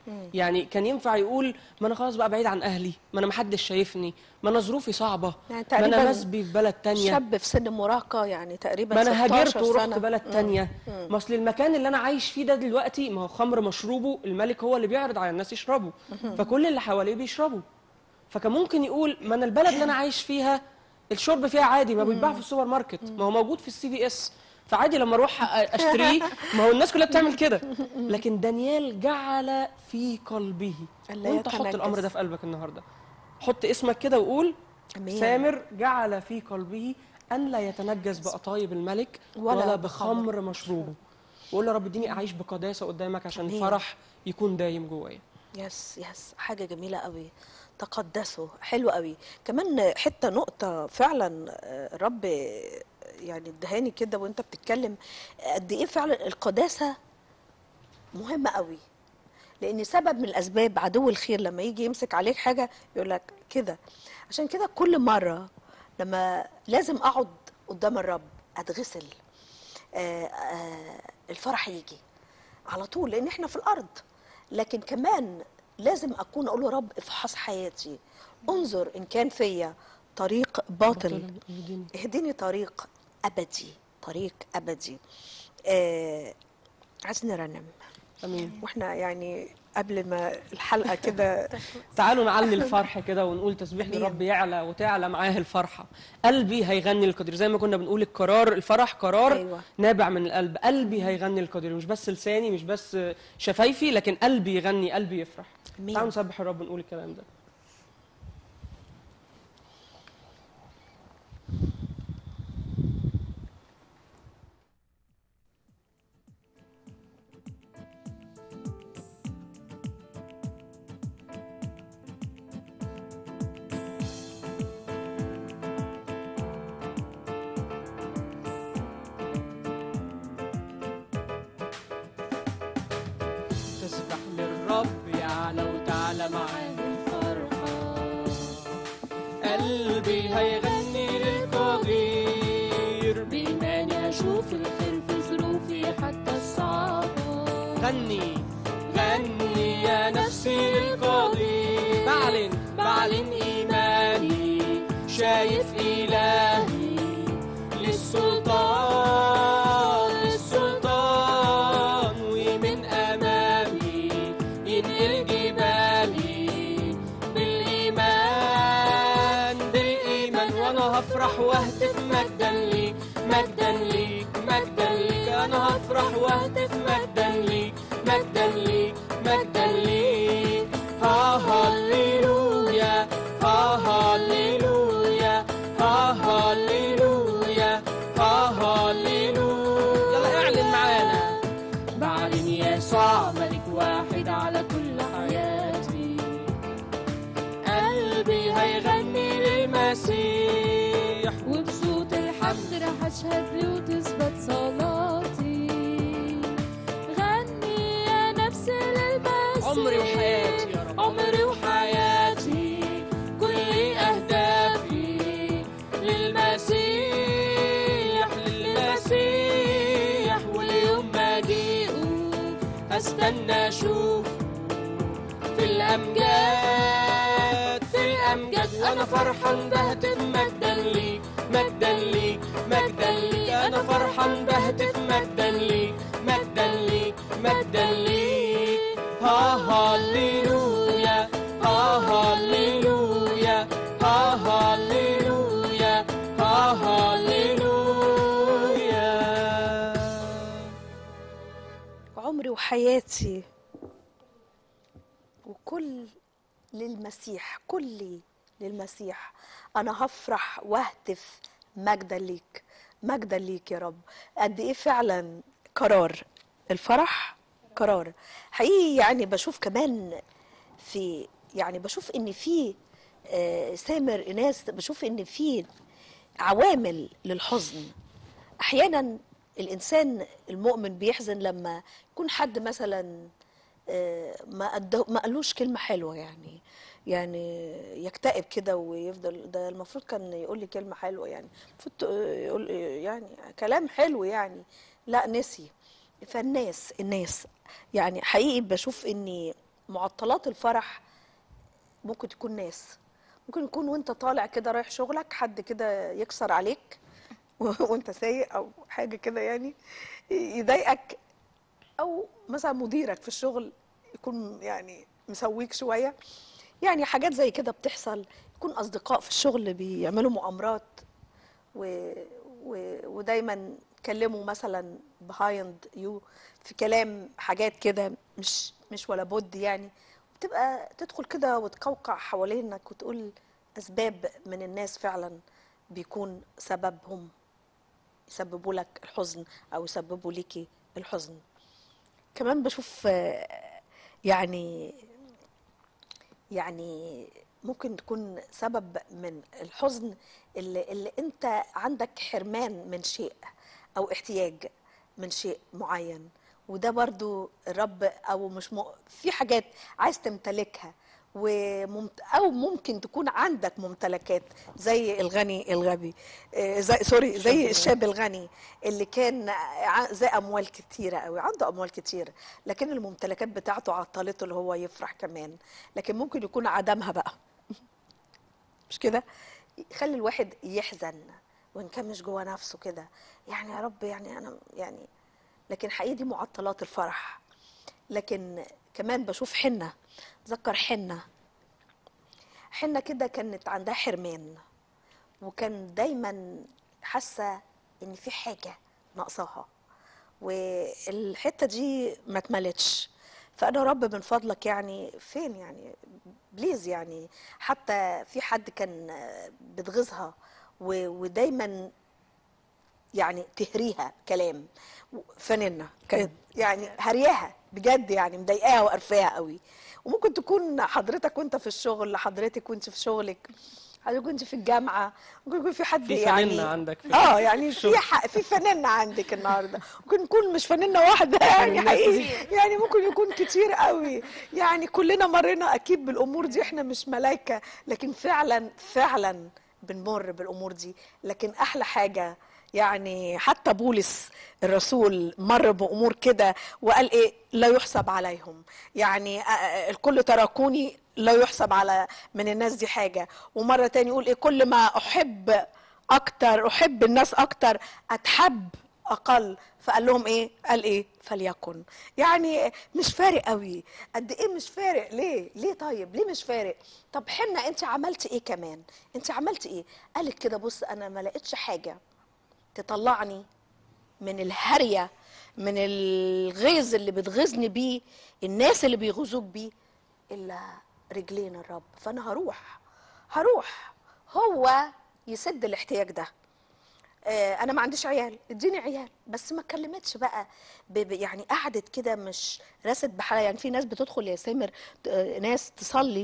S3: يعني كان ينفع يقول ما انا خلاص بقى بعيد عن اهلي، ما انا محدش شايفني، ما انا ظروفي صعبه،
S2: يعني
S3: ما انا
S2: تقريباً
S3: مسبي في بلد تانية،
S2: شاب في سن مراهقه يعني تقريبا
S3: ما انا هاجرت
S2: ستاشر
S3: ورحت
S2: سنة.
S3: بلد تانية، ما اصل المكان اللي انا عايش فيه ده دلوقتي ما هو خمر مشروبه الملك هو اللي بيعرض على الناس يشربوا، فكل اللي حواليه بيشربوا. فكان ممكن يقول ما انا البلد اللي انا عايش فيها الشرب فيها عادي، ما بيتباع في السوبر ماركت، ما هو موجود في السي في اس، فعادي لما اروح اشتريه، ما هو الناس كلها بتعمل كده. لكن دانيال جعل في قلبه،
S2: ألا
S3: وانت حط
S2: يتنجس.
S3: الامر ده في قلبك النهارده، حط اسمك كده وقول
S2: أمين.
S3: سامر جعل في قلبه ان لا يتنجس بقطايب الملك
S2: ولا
S3: ولا
S2: بخمر
S3: بخمر مشروبه. وقول يا رب اديني اعيش بقداسه قدامك عشان
S2: أمين.
S3: الفرح يكون دايم جوايا.
S2: يس يس حاجة جميلة قوي، تقدسوا حلو قوي. كمان حتة نقطة فعلا آه، رب يعني ادهاني كده وانت بتتكلم، قد ايه فعلا القداسة مهمة قوي، لان سبب من الاسباب عدو الخير لما يجي يمسك عليك حاجة يقول لك كده. عشان كده كل مرة لما لازم اقعد قدام الرب اتغسل، آه، آه، الفرح يجي على طول لان احنا في الارض. لكن كمان لازم اكون اقول له رب افحص حياتي، انظر ان كان فيا طريق باطل، اهدني طريق ابدي، طريق ابدي. آه عايز نرنم
S3: امين.
S2: واحنا يعني قبل ما الحلقه كده
S3: تعالوا نعلي الفرح كده ونقول تسبيح
S2: أمين.
S3: لرب يعلى وتعلى معاه الفرحه. قلبي هيغني القدير، زي ما كنا بنقول القرار الفرح قرار
S2: أيوة.
S3: نابع من القلب. قلبي هيغني القدير، مش بس لساني مش بس شفايفي، لكن قلبي يغني، قلبي يفرح.
S2: أمين.
S3: تعالوا نسبح الرب ونقول الكلام ده. تسبح للرب يعلى وتعلى معاه الفرحة. قلبي هيغني للقدير،
S4: بإيماني أشوف الخير في ظروفي حتى الصعبة.
S3: غني غني يا نفسي للقدير. بعلن بعلن إيماني، شايف إلهي للسلطان للسلطان، ومن أمامي ينقل جبالي بالإيمان بالإيمان. وأنا هفرح وأهتف مجدا ليك مجدا ليك مجدا ليك. أنا هفرح وأهتف مجدا ليك مجدا ليك مجدا ليك. ها هاليلويا ها هاليلويا ها هاليلويا ها هاليلويا. يلا اعلن معانا.
S4: بعلن يسوع ملك واحد على كل حياتي.
S3: قلبي هيغني للمسيح،
S4: وبصوت الحمد رح أشهد له وتثبت صلاتي. غني يا نفسي للمسيح.
S3: عمري وحياتي يا رب،
S4: عمري وحياتي
S3: كل أهدافي للمسيح للمسيح. واليوم مجيئه هستنى أشوفه في الأمجاد في الأمجاد. أنا فرحان بهتف مجدا ليك مجدا ليك مجدا ليك. أنا فرحان بهتف مجدا ليك مجدا ليك مجدا ليك. ها هاليلويا ها هاليلويا ها هاليلويا ها هاليلويا.
S2: عمري وحياتي وكل للمسيح، كلي للمسيح. انا هفرح واهتف مجدا ليك مجدا ليك يا رب. قد ايه فعلا قرار الفرح قرار حقيقي. يعني بشوف كمان في يعني بشوف ان في آه، سامر ايناس، بشوف ان في عوامل للحزن. احيانا الانسان المؤمن بيحزن لما يكون حد مثلا آه، ما أده ما قالوش كلمه حلوه، يعني يعني يكتئب كده ويفضل. ده المفروض كان يقول لي كلمه حلوه، يعني المفروض يقول يعني كلام حلو، يعني لا نسي. فالناس الناس يعني حقيقي بشوف اني معطلات الفرح ممكن تكون ناس، ممكن يكون وانت طالع كده رايح شغلك حد كده يكسر عليك وانت سايق او حاجه كده يعني يضايقك، او مثلا مديرك في الشغل يكون يعني مسويك شويه، يعني حاجات زي كده بتحصل. يكون اصدقاء في الشغل بيعملوا مؤامرات و... و... ودايما يتكلموا مثلا behind you في كلام حاجات كده مش مش ولا بد يعني، بتبقى تدخل كده وتقوقع حوالينك وتقول اسباب من الناس فعلا بيكون سببهم يسببوا لك الحزن او يسببوا ليكي الحزن. كمان بشوف آه، يعني يعني ممكن تكون سبب من الحزن اللي, اللي انت عندك حرمان من شيء او احتياج من شيء معين، وده برضو الرب او مش م... في حاجات عايز تمتلكها وممت... او ممكن تكون عندك ممتلكات زي الغني الغبي آه، زي سوري زي الشاب الغني اللي كان ع- زي اموال كتيره قوي، عنده اموال كتيره لكن الممتلكات بتاعته عطلته اللي هو يفرح كمان، لكن ممكن يكون عدمها بقى مش كده يخلي الواحد يحزن وان كان مش جوه نفسه كده، يعني يا رب يعني انا يعني، لكن حقيقي دي معطلات الفرح. لكن كمان بشوف حنة، ذكر حنة حنة كده كانت عندها حرمان وكان دايما حاسة ان في حاجة ناقصاها والحتة دي ما اتملتش، فانا رب من فضلك يعني فين يعني بليز يعني، حتى في حد كان بتغيظها و- ودايما يعني تهريها كلام فنانة كانت يعني هرياها بجد يعني مضايقاها وقرفاها قوي. وممكن تكون حضرتك وانت في الشغل، حضرتك وانت في شغلك، حضرتك وانت في الجامعه، ممكن يكون في حد
S3: في
S2: يعني
S3: فنانة عندك في
S2: اه يعني في
S3: الشغل.
S2: ح... في فنانة عندك النهارده، ممكن نكون مش فنانة واحدة يعني
S3: فنانات
S2: حقيقي يعني ممكن يكون كتير قوي، يعني كلنا مرينا اكيد بالامور دي، احنا مش ملايكة لكن فعلا فعلا بنمر بالامور دي. لكن احلى حاجة يعني حتى بولس الرسول مر بأمور كده وقال ايه لا يحسب عليهم، يعني آه، آه، الكل تركوني لا يحسب على من الناس دي حاجة. ومرة تاني يقول ايه كل ما احب اكتر احب الناس اكتر اتحب اقل، فقال لهم ايه قال ايه فليكن، يعني مش فارق قوي قد ايه مش فارق ليه ليه طيب ليه مش فارق. طب حنا انت عملت ايه كمان انت عملت ايه، قالت كده بص انا ما لقيتش حاجة تطلعني من الهرية من الغيظ اللي بتغيظني بيه الناس اللي بيغيظوك بيه الا رجلين الرب، فانا هروح هروح هو يسد الاحتياج ده. آه انا ما عنديش عيال اديني عيال، بس ما اتكلمتش بقى ب ب- يعني قعدت كده مش راست بحالها، يعني في ناس بتدخل يا سامر آه ناس تصلي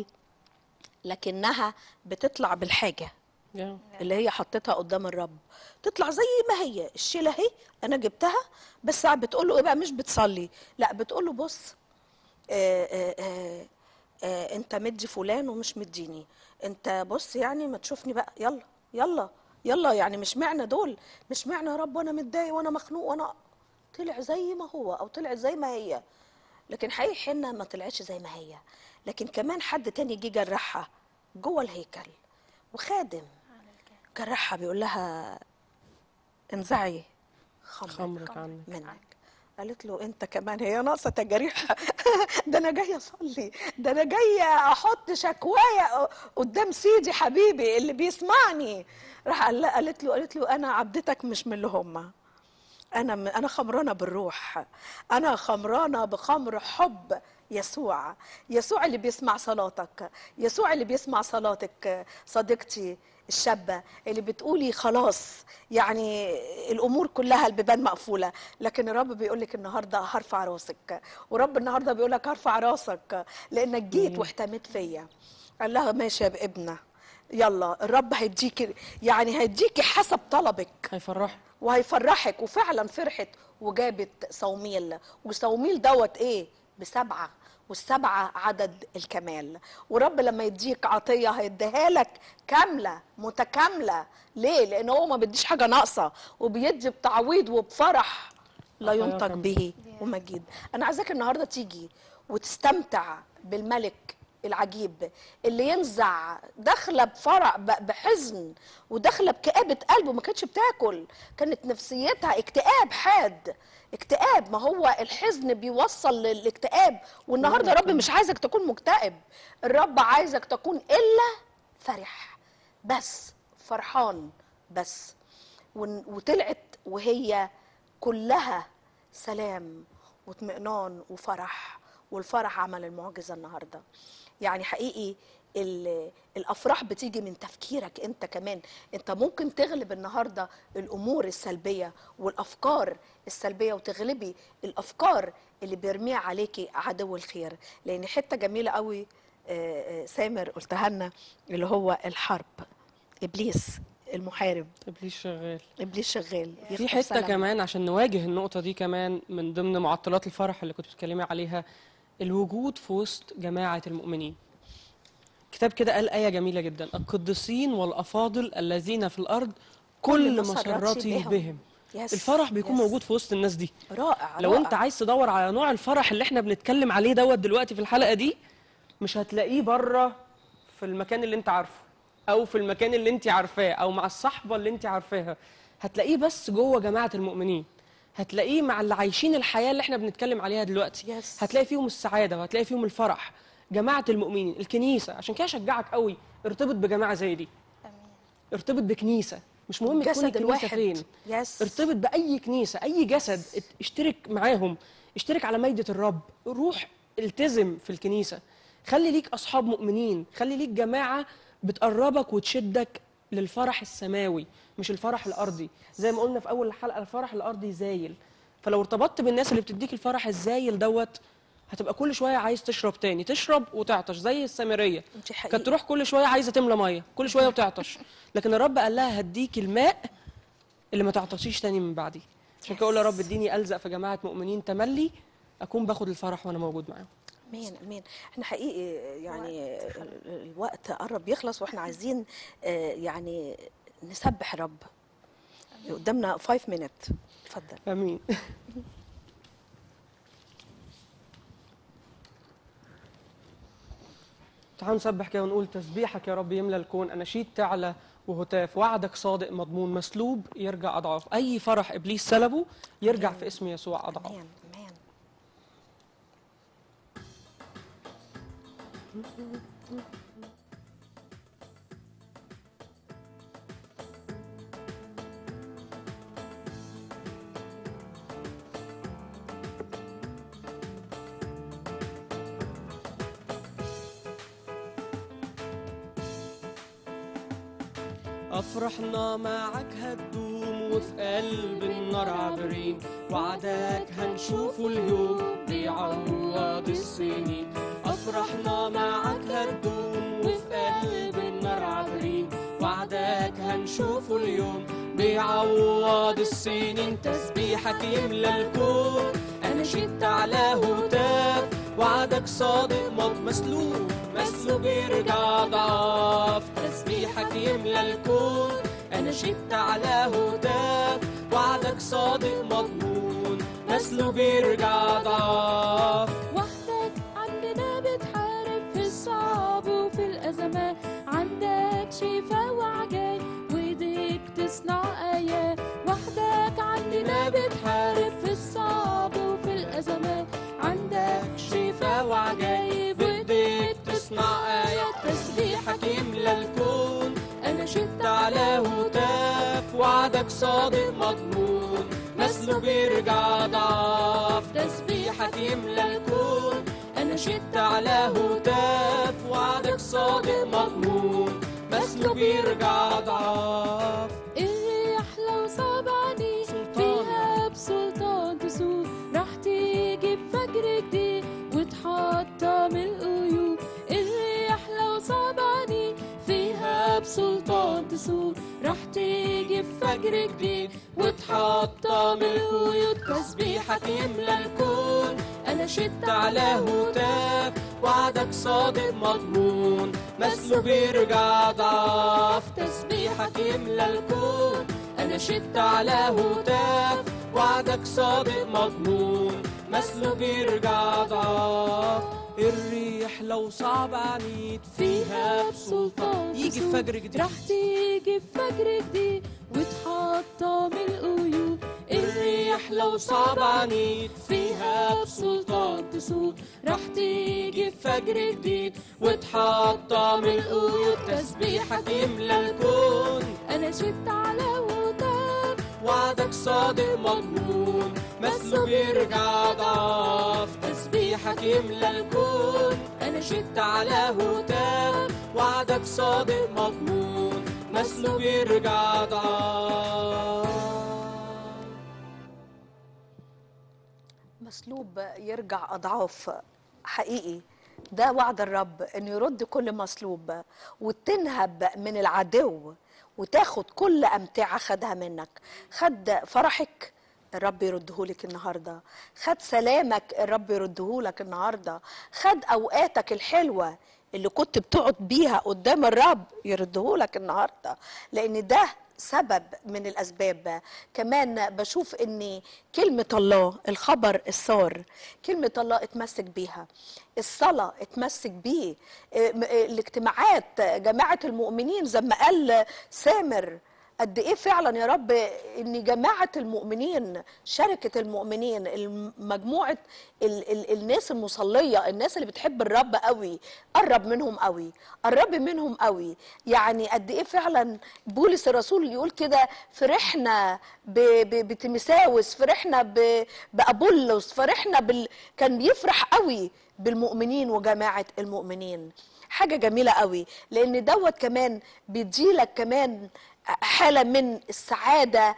S2: لكنها بتطلع بالحاجة
S3: يا.
S2: اللي هي حطيتها قدام الرب، تطلع زي ما هي الشيله اهي انا جبتها، بس ساعات بتقول له ايه بقى مش بتصلي لا بتقول له بص آه آه آه آه انت مدي فلان ومش مديني، انت بص يعني ما تشوفني بقى يلا يلا يلا يعني مش معنى دول مش معنى يا رب وانا متضايق وانا مخنوق وانا طلع زي ما هو او طلع زي ما هي. لكن حقيقي حنة ما طلعتش زي ما هي، لكن كمان حد تاني جه جرحها جوه الهيكل وخادم جرحها بيقول لها انزعي خمرك,
S3: خمرك عنك.
S2: منك. قالت له انت كمان هي ناقصه تجاريح ده انا جايه اصلي، ده انا جايه احط شكوايا قدام سيدي حبيبي اللي بيسمعني. راح قال- قالت له قالت له انا عبدتك مش من اللي هم، انا م- انا خمرانه بالروح، انا خمرانه بخمر حب يسوع، يسوع اللي بيسمع صلاتك، يسوع اللي بيسمع صلاتك صديقتي الشابه اللي بتقولي خلاص يعني الامور كلها البيبان مقفوله، لكن الرب بيقول لك النهارده هرفع راسك، ورب النهارده بيقول لك هرفع راسك لانك جيت واحتميت فيا. قال لها ماشي يا ابنه يلا الرب هيديكي يعني هيديكي حسب طلبك
S3: هيفرحك
S2: وهيفرحك. وفعلا فرحت وجابت صوميل، وصوميل دوت ايه بسبعه، والسبعه عدد الكمال. ورب لما يديك عطيه هيديها لك كامله متكامله، ليه؟ لان هو ما بيديش حاجه ناقصه وبيدي بتعويض وبفرح لا
S3: عطايا
S2: ينطق
S3: كاملة.
S2: به ومجيد. انا عايزاك النهارده تيجي وتستمتع بالملك العجيب اللي ينزع داخله بفرح بحزن وداخله بكآبة قلب، وما كانتش بتاكل، كانت نفسيتها اكتئاب حاد، اكتئاب. ما هو الحزن بيوصل للاكتئاب، والنهارده رب مش عايزك تكون مكتئب، الرب عايزك تكون الا فرح بس، فرحان بس. وطلعت وهي كلها سلام واطمئنان وفرح، والفرح عمل المعجزه النهارده. يعني حقيقي الافراح بتيجي من تفكيرك انت كمان. انت ممكن تغلب النهارده الامور السلبيه والافكار السلبيه، وتغلبي الافكار اللي بيرميها عليكي عدو الخير. لان حته جميله قوي سامر قلتها لنا، اللي هو الحرب، ابليس المحارب،
S3: ابليس شغال
S2: ابليس شغال.
S3: في حته سلام. كمان عشان نواجه النقطه دي كمان، من ضمن معطلات الفرح اللي كنت بتتكلمي عليها، الوجود في وسط جماعه المؤمنين. كتاب كده قال آية جميلة جدا: القديسين والأفاضل الذين في الأرض كل مسرتي بهم, بهم. يس. الفرح بيكون يس. موجود في وسط الناس دي.
S2: رائع.
S3: لو
S2: رائع.
S3: انت عايز تدور على نوع الفرح اللي احنا بنتكلم عليه دوت دلوقتي في الحلقة دي، مش هتلاقيه بره في المكان اللي انت عارفه، او في المكان اللي انت عارفاه، او مع الصحبة اللي انت عارفاها. هتلاقيه بس جوه جماعة المؤمنين، هتلاقيه مع اللي عايشين الحياة اللي احنا بنتكلم عليها دلوقتي.
S2: يس.
S3: هتلاقي فيهم السعادة وهتلاقي فيهم الفرح. جماعة المؤمنين، الكنيسة. عشان كده اشجعك قوي، ارتبط بجماعة زي دي. أمين. ارتبط بكنيسة، مش مهم تكون الكنيسة فين.
S2: يس.
S3: ارتبط بأي كنيسة، أي جسد، يس. اشترك معاهم، اشترك على مائدة الرب، روح التزم في الكنيسة، خلي ليك أصحاب مؤمنين، خلي ليك جماعة بتقربك وتشدك للفرح السماوي، مش الفرح الأرضي. زي ما قلنا في أول الحلقة، الفرح الأرضي زايل، فلو ارتبطت بالناس اللي بتديك الفرح الزايل دوت، هتبقى كل شويه عايز تشرب تاني، تشرب وتعطش زي السامريه. كانت تروح كل شويه عايزه تملى ميه، كل شويه وتعطش، لكن الرب قال لها هديك الماء اللي ما تعطشيش تاني من بعدي. عشان كده اقول يا رب اديني الزق في جماعه مؤمنين تملي، اكون باخد الفرح وانا موجود معاهم.
S2: امين امين. احنا حقيقي يعني الوقت قرب يخلص، واحنا عايزين يعني نسبح الرب. قدامنا خمس مينت، اتفضل.
S3: امين. تعالوا نسبح كده ونقول: تسبيحك يا رب يملى الكون، أناشيد تعلى وهتاف، وعدك صادق مضمون، مسلوب يرجع أضعاف. أي فرح إبليس سلبه يرجع في اسم يسوع أضعاف.
S2: أمين أمين.
S3: أفرحنا معك هتدوم، وفي قلب النار عابرين، وعدك هنشوفه اليوم بيعوض السنين. أفرحنا معك هتدوم، وفي قلب النار عابرين، وعدك هنشوفه اليوم بيعوض السنين. تسبيحك يملى الكون، أناشيد تعلى هتاف، وعدك صادق مض مسلوب، مسلوب يرجع ضعاف. تسبيحك يملى الكون، أناشيد تعلى هتاف، وعدك صادق مضمون، مسلوب يرجع ضعاف.
S4: وحدك عندنا بتحارب في الصعب وفي الأزمات، عندك شفاء وعجائب وإيديك تصنع آيات. وحدك عندنا بتحارب في الصعب وفي الأزمات، عندك شفاء وعجائب وإيديك تصنع آيات.
S3: تسبيحك يملى الكون، أناشيد تعلى هتاف، وعدك صادق مضمون، مسلوب يرجع ضعاف. تسبيحك يملى الكون، أناشيد تعلى هتاف، وعدك صادق مضمون، مسلوب يرجع ضعاف.
S4: الرياح لو صابعني فيها بسلطان تسوق، راح تيجي بفجر جديد وتحطم القيود. الرياح لو صابعني فيها بسلطان تسوق، راح تيجي بفجر جديد وتحطم القيود. تسبيحك يملى الكون، أناشيد تعلى هتاف، وعدك صادق مضمون، مسلوب يرجع ضعاف. تسبيحك يملى الكون، أناشيد تعلى هتاف، وعدك صادق مضمون،
S3: مثله بيرجع ضعاف. الريح لو صعب عنيد فيها بسلطان. يجي في فجر جديد،
S4: رح تيجي في فجر جديد وتحطم القيود.
S3: الريح لو صعب عنيد فيها بسلطان تسود. رح تيجي في فجر جديد وتحطم القيود. تسبيحك يملى الكون،
S4: أنا شدت على هداك،
S3: وعدك صادق مضمون، مثله بيرجع ضعاف. تسبيحك يملى الكون،
S4: أنا
S3: شدت على هتاف، وعدك صادق مضمون، مثله بيرجع ضعاف.
S2: مسلوب يرجع أضعاف، حقيقي ده وعد الرب إنه يرد كل مسلوب، وتنهب من العدو وتاخد كل أمتعة خدها منك. خد فرحك الرب يردهولك النهارده، خد سلامك الرب يردهولك النهارده، خد أوقاتك الحلوة اللي كنت بتقعد بيها قدام الرب يردهولك النهارده، لأن ده سبب من الأسباب. كمان بشوف ان كلمة الله، الخبر السار، كلمة الله اتمسك بيها، الصلاة اتمسك بيه، الاجتماعات، جماعة المؤمنين زي ما قال سامر. قد ايه فعلا يا رب ان جماعة المؤمنين، شركة المؤمنين، مجموعة ال ال الناس المصلية، الناس اللي بتحب الرب قوي، قرب منهم قوي، قرب منهم قوي. يعني قد ايه فعلا بولس الرسول يقول كده: فرحنا بتيموثاوس، فرحنا بأبولس، فرحنا بال... كان بيفرح قوي بالمؤمنين وجماعة المؤمنين. حاجة جميلة قوي، لان دوت كمان بيديلك كمان حالة من السعادة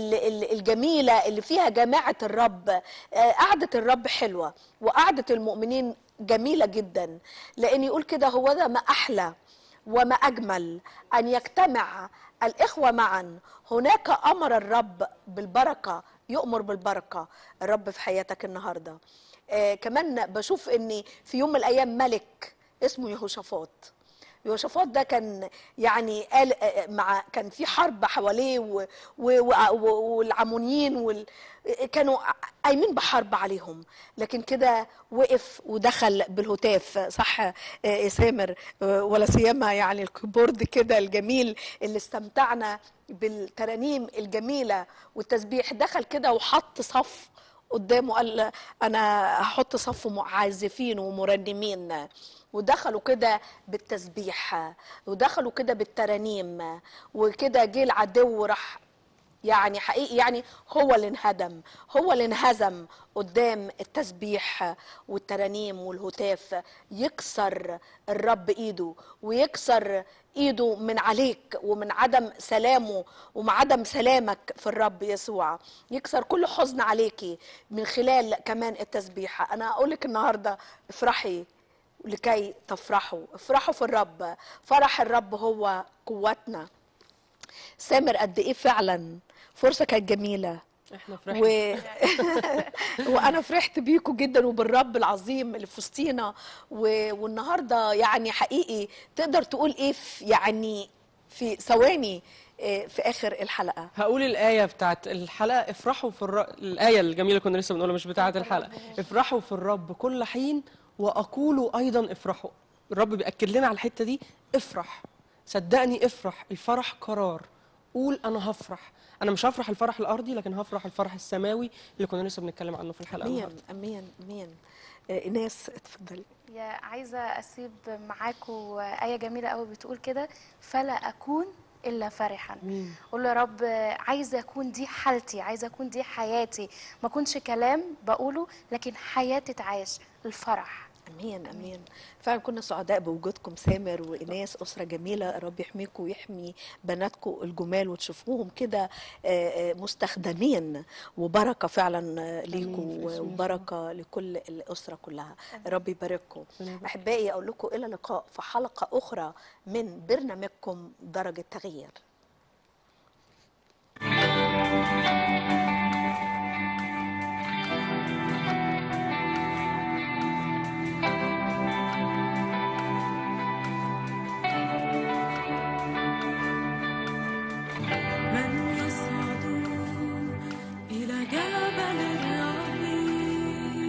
S2: الجميلة اللي فيها جماعة الرب. قعدة الرب حلوة، وقعدة المؤمنين جميلة جدا، لأن يقول كده: هو ده ما أحلى وما أجمل أن يجتمع الإخوة معا، هناك أمر الرب بالبركة، يؤمر بالبركة الرب في حياتك النهاردة. آه كمان بشوف أن في يوم من الأيام ملك اسمه يهوشافاط. يهوشافاط ده كان يعني قال مع كان في حرب حواليه و... و... و... والعمونيين وال... كانوا قايمين بحرب عليهم، لكن كده وقف ودخل بالهتاف، صح يا سامر؟ ولا سيما يعني الكيبورد كده الجميل اللي استمتعنا بالترانيم الجميلة والتسبيح، دخل كده وحط صف قدامه، قال انا هحط صف عازفين ومرنمين، ودخلوا كده بالتسبيح، ودخلوا كده بالترانيم، وكده جه العدو راح يعني حقيقي يعني هو اللي انهدم، هو اللي انهزم قدام التسبيح والترانيم والهتاف. يكسر الرب ايده، ويكسر ايده من عليك ومن عدم سلامه ومن عدم سلامك في الرب يسوع، يكسر كل حزن عليكي من خلال كمان التسبيح. انا اقولك النهارده افرحي لكي تفرحوا، افرحوا في الرب، فرح الرب هو قوتنا. سامر قد ايه فعلا فرصه كانت جميله،
S3: احنا فرحنا
S2: و... وانا فرحت بيكم جدا وبالرب العظيم اللي في وسطينا. و... والنهارده يعني حقيقي تقدر تقول ايه في يعني في ثواني في اخر الحلقه؟
S3: هقول الآية بتاعت الحلقة: افرحوا في الرب. الآية الجميلة كنا لسه بنقولها، مش بتاعت الحلقة. افرحوا في الرب كل حين وأقول أيضا افرحوا. الرب بيأكد لنا على الحتة دي: افرح، صدقني افرح. الفرح قرار. قول أنا هفرح، أنا مش هفرح الفرح الأرضي، لكن هفرح الفرح السماوي اللي كنا لسه بنتكلم عنه في الحلقة.
S2: أمين أمين أمين. إيناس اتفضلي.
S5: يا عايزة أسيب معاكم آية جميلة قوي بتقول كده: فلا أكون إلا فرحا. قول له يا رب عايزة أكون دي حالتي، عايزة أكون دي حياتي، ما أكونش كلام بقوله لكن حياتي تعيش الفرح.
S2: امين امين. فعلا كنا سعداء بوجودكم سامر وإيناس، اسره جميله. الرب يحميكم ويحمي بناتكم الجمال وتشوفوهم كده مستخدمين، وبركه فعلا ليكم وبركه لكل الاسره كلها. الرب يبارككم. احبائي اقول لكم الى اللقاء في حلقه اخرى من برنامجكم درجه تغيير.
S1: من يصعد إلى جبل الرب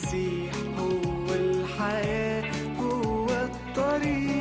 S1: المسيح هو الحياة هو الطريق